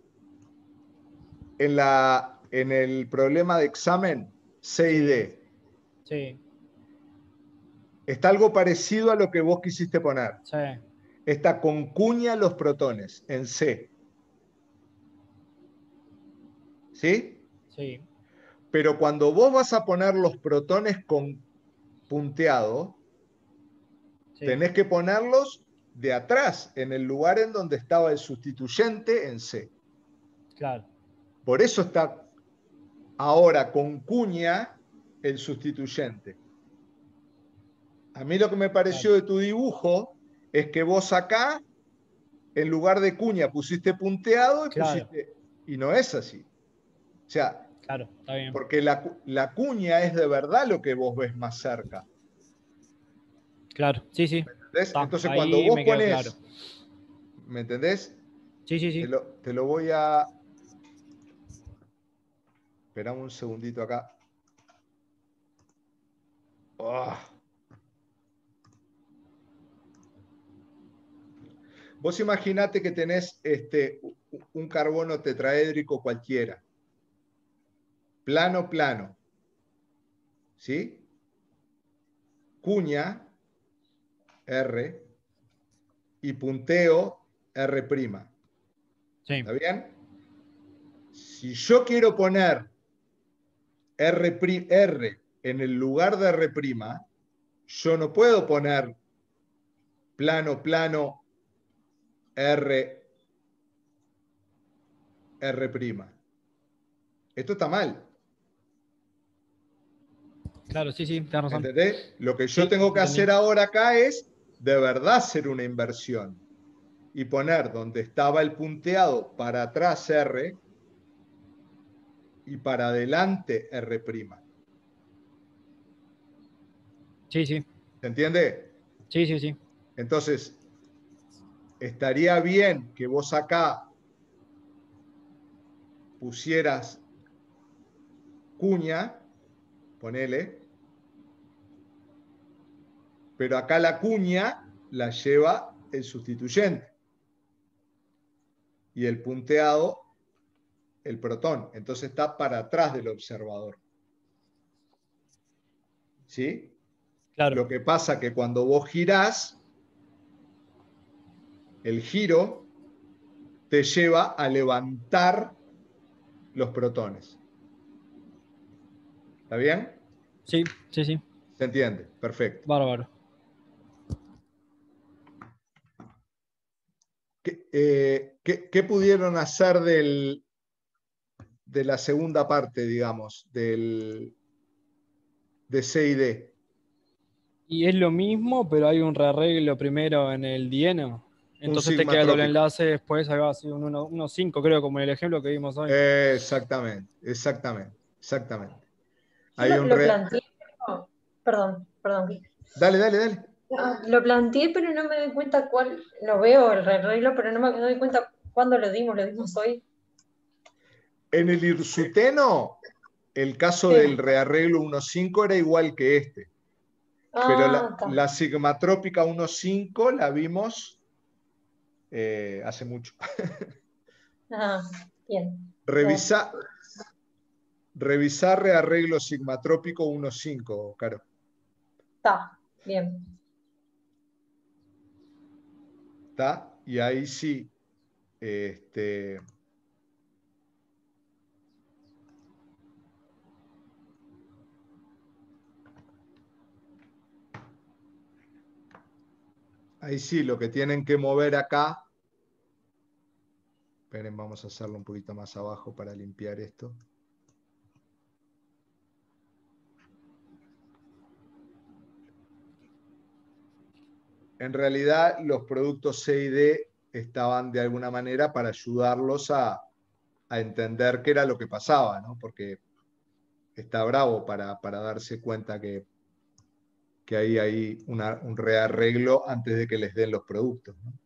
en, la, en el problema de examen C y Sí, D. sí, Está algo parecido a lo que vos quisiste poner. sí. Está con cuña los protones en C. ¿Sí? Sí. Pero cuando vos vas a poner los protones con punteado, Sí, tenés que ponerlos de atrás, en el lugar en donde estaba el sustituyente en C. claro. Por eso está ahora con cuña el sustituyente. A mí lo que me pareció Claro. de tu dibujo es que vos acá, en lugar de cuña, pusiste punteado y Claro, pusiste... Y no es así. O sea, claro, está bien. porque la, la cuña es de verdad lo que vos ves más cerca. Claro, sí, sí. ¿Entendés? Está, Entonces, cuando ahí vos me quedó claro. ponés, ¿me entendés? Sí, sí, Te sí. lo, te lo voy a... Esperame un segundito acá. Oh. Vos imaginate que tenés este, un carbono tetraédrico cualquiera. Plano, plano. ¿Sí? Cuña, R, y punteo, R'. Sí, ¿Está bien? Si yo quiero poner R', R en el lugar de R', yo no puedo poner plano, plano, R, R'. Esto está mal. claro, sí, sí, tienes razón. ¿Entendés? Lo que yo Sí, tengo que entendí. hacer ahora acá es de verdad hacer una inversión y poner donde estaba el punteado para atrás R y para adelante R'. Sí, sí, ¿Se entiende? sí, sí, sí. Entonces, estaría bien que vos acá pusieras cuña, ponele, pero acá la cuña la lleva el sustituyente y el punteado el protón. Entonces está para atrás del observador. ¿Sí? Claro, Lo que pasa que cuando vos girás, el giro te lleva a levantar los protones. ¿Está bien? sí, sí, sí. ¿Se entiende? Perfecto. Bárbaro. ¿Qué, eh, ¿qué, qué pudieron hacer del, de la segunda parte, digamos, del, de C y D? Y es lo mismo, pero hay un rearreglo primero en el dieno. Un Entonces te sigma queda el doble trópico. enlace después, ahí va así un uno cinco creo, como en el ejemplo que vimos hoy. Eh, exactamente, exactamente, exactamente. Yo Hay lo, un lo re... planteé, pero- perdón, perdón. Dale, dale, dale. Ah, lo planteé, pero no me doy cuenta cuál, lo veo el arreglo, pero no me doy cuenta cuándo lo dimos, lo dimos hoy. En el hirsuteno, el caso Sí. del rearreglo uno punto cinco era igual que este, pero Ah, la, está. la sigmatrópica uno punto cinco la vimos eh, hace mucho. Ah, bien. No, Revisa, revisar rearreglo sigmatrópico uno punto cinco, Caro. está, bien. ¿Está? Y ahí sí, este, ahí sí, lo que tienen que mover acá, esperen, vamos a hacerlo un poquito más abajo para limpiar esto. En realidad, los productos C y D estaban de alguna manera para ayudarlos a, a entender qué era lo que pasaba, ¿no? Porque está bravo para, para darse cuenta que, que hay ahí una, un rearreglo antes de que les den los productos, ¿no?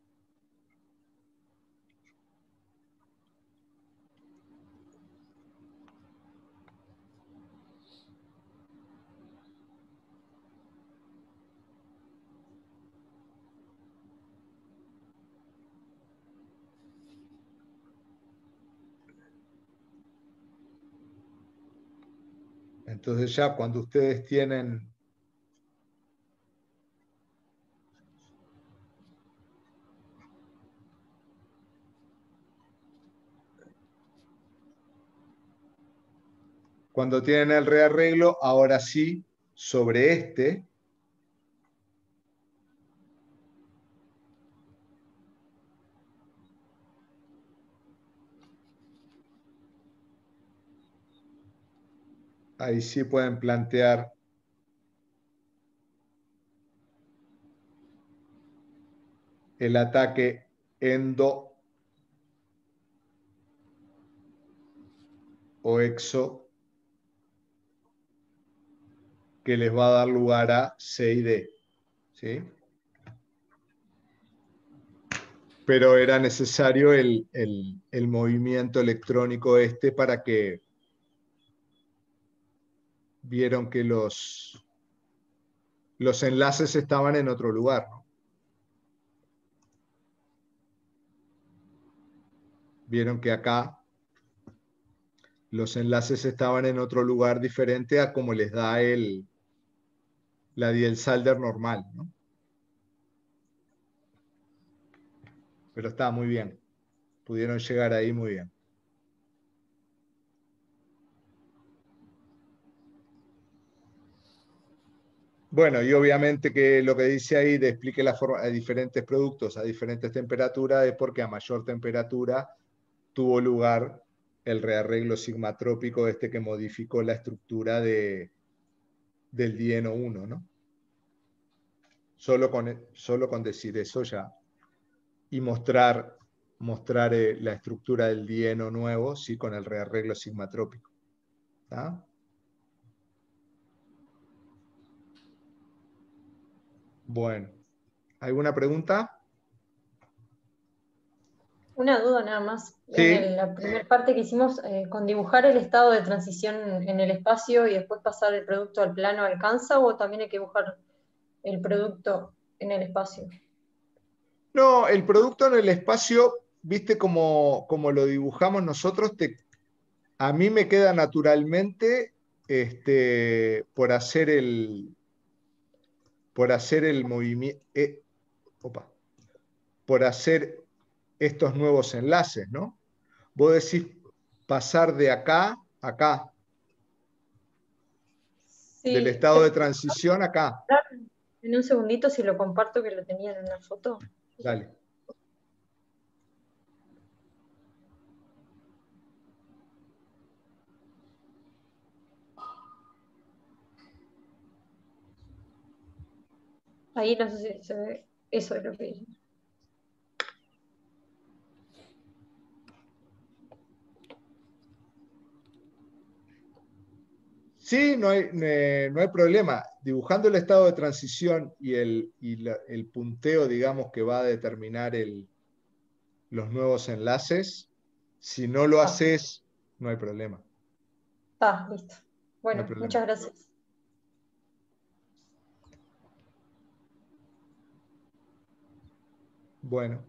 Entonces ya cuando ustedes tienen Cuando tienen el rearreglo, ahora sí, sobre este, ahí sí pueden plantear el ataque endo o exo que les va a dar lugar a C y D. ¿Sí? Pero era necesario el, el, el movimiento electrónico este para que vieron que los, los enlaces estaban en otro lugar, ¿no? Vieron que acá los enlaces estaban en otro lugar diferente a como les da el, la Diels-Alder normal, ¿no? Pero está muy bien. Pudieron llegar ahí muy bien. Bueno, y obviamente que lo que dice ahí de explique la forma de diferentes productos a diferentes temperaturas es porque a mayor temperatura tuvo lugar el rearreglo sigmatrópico este que modificó la estructura de, del dieno uno, ¿no? Solo con, solo con decir eso ya. Y mostrar, mostrar eh, la estructura del dieno nuevo, sí, con el rearreglo sigmatrópico. ¿Está? Bueno, ¿alguna pregunta? Una duda nada más. En Sí. el- la primera parte que hicimos, eh, con dibujar el estado de transición en el espacio y después pasar el producto al plano, ¿alcanza o también hay que dibujar el producto en el espacio? No, el producto en el espacio, viste como, como lo dibujamos nosotros, te, a mí me queda naturalmente este, por hacer el, por hacer el movimiento, eh, opa, por hacer estos nuevos enlaces, ¿no? Vos decís pasar de acá a acá, del Sí, estado ¿te de puedo transición acá. mostrar en un segundito si lo comparto que lo tenía en una foto? Dale. Ahí no sé si se ve, eso es lo que hice. Sí, no hay, eh, no hay problema. Dibujando el estado de transición y el, y la- el punteo, digamos, que va a determinar el, los nuevos enlaces, si no lo Ah, haces, no hay problema. está, listo. No hay Bueno, problema. muchas gracias. Bueno.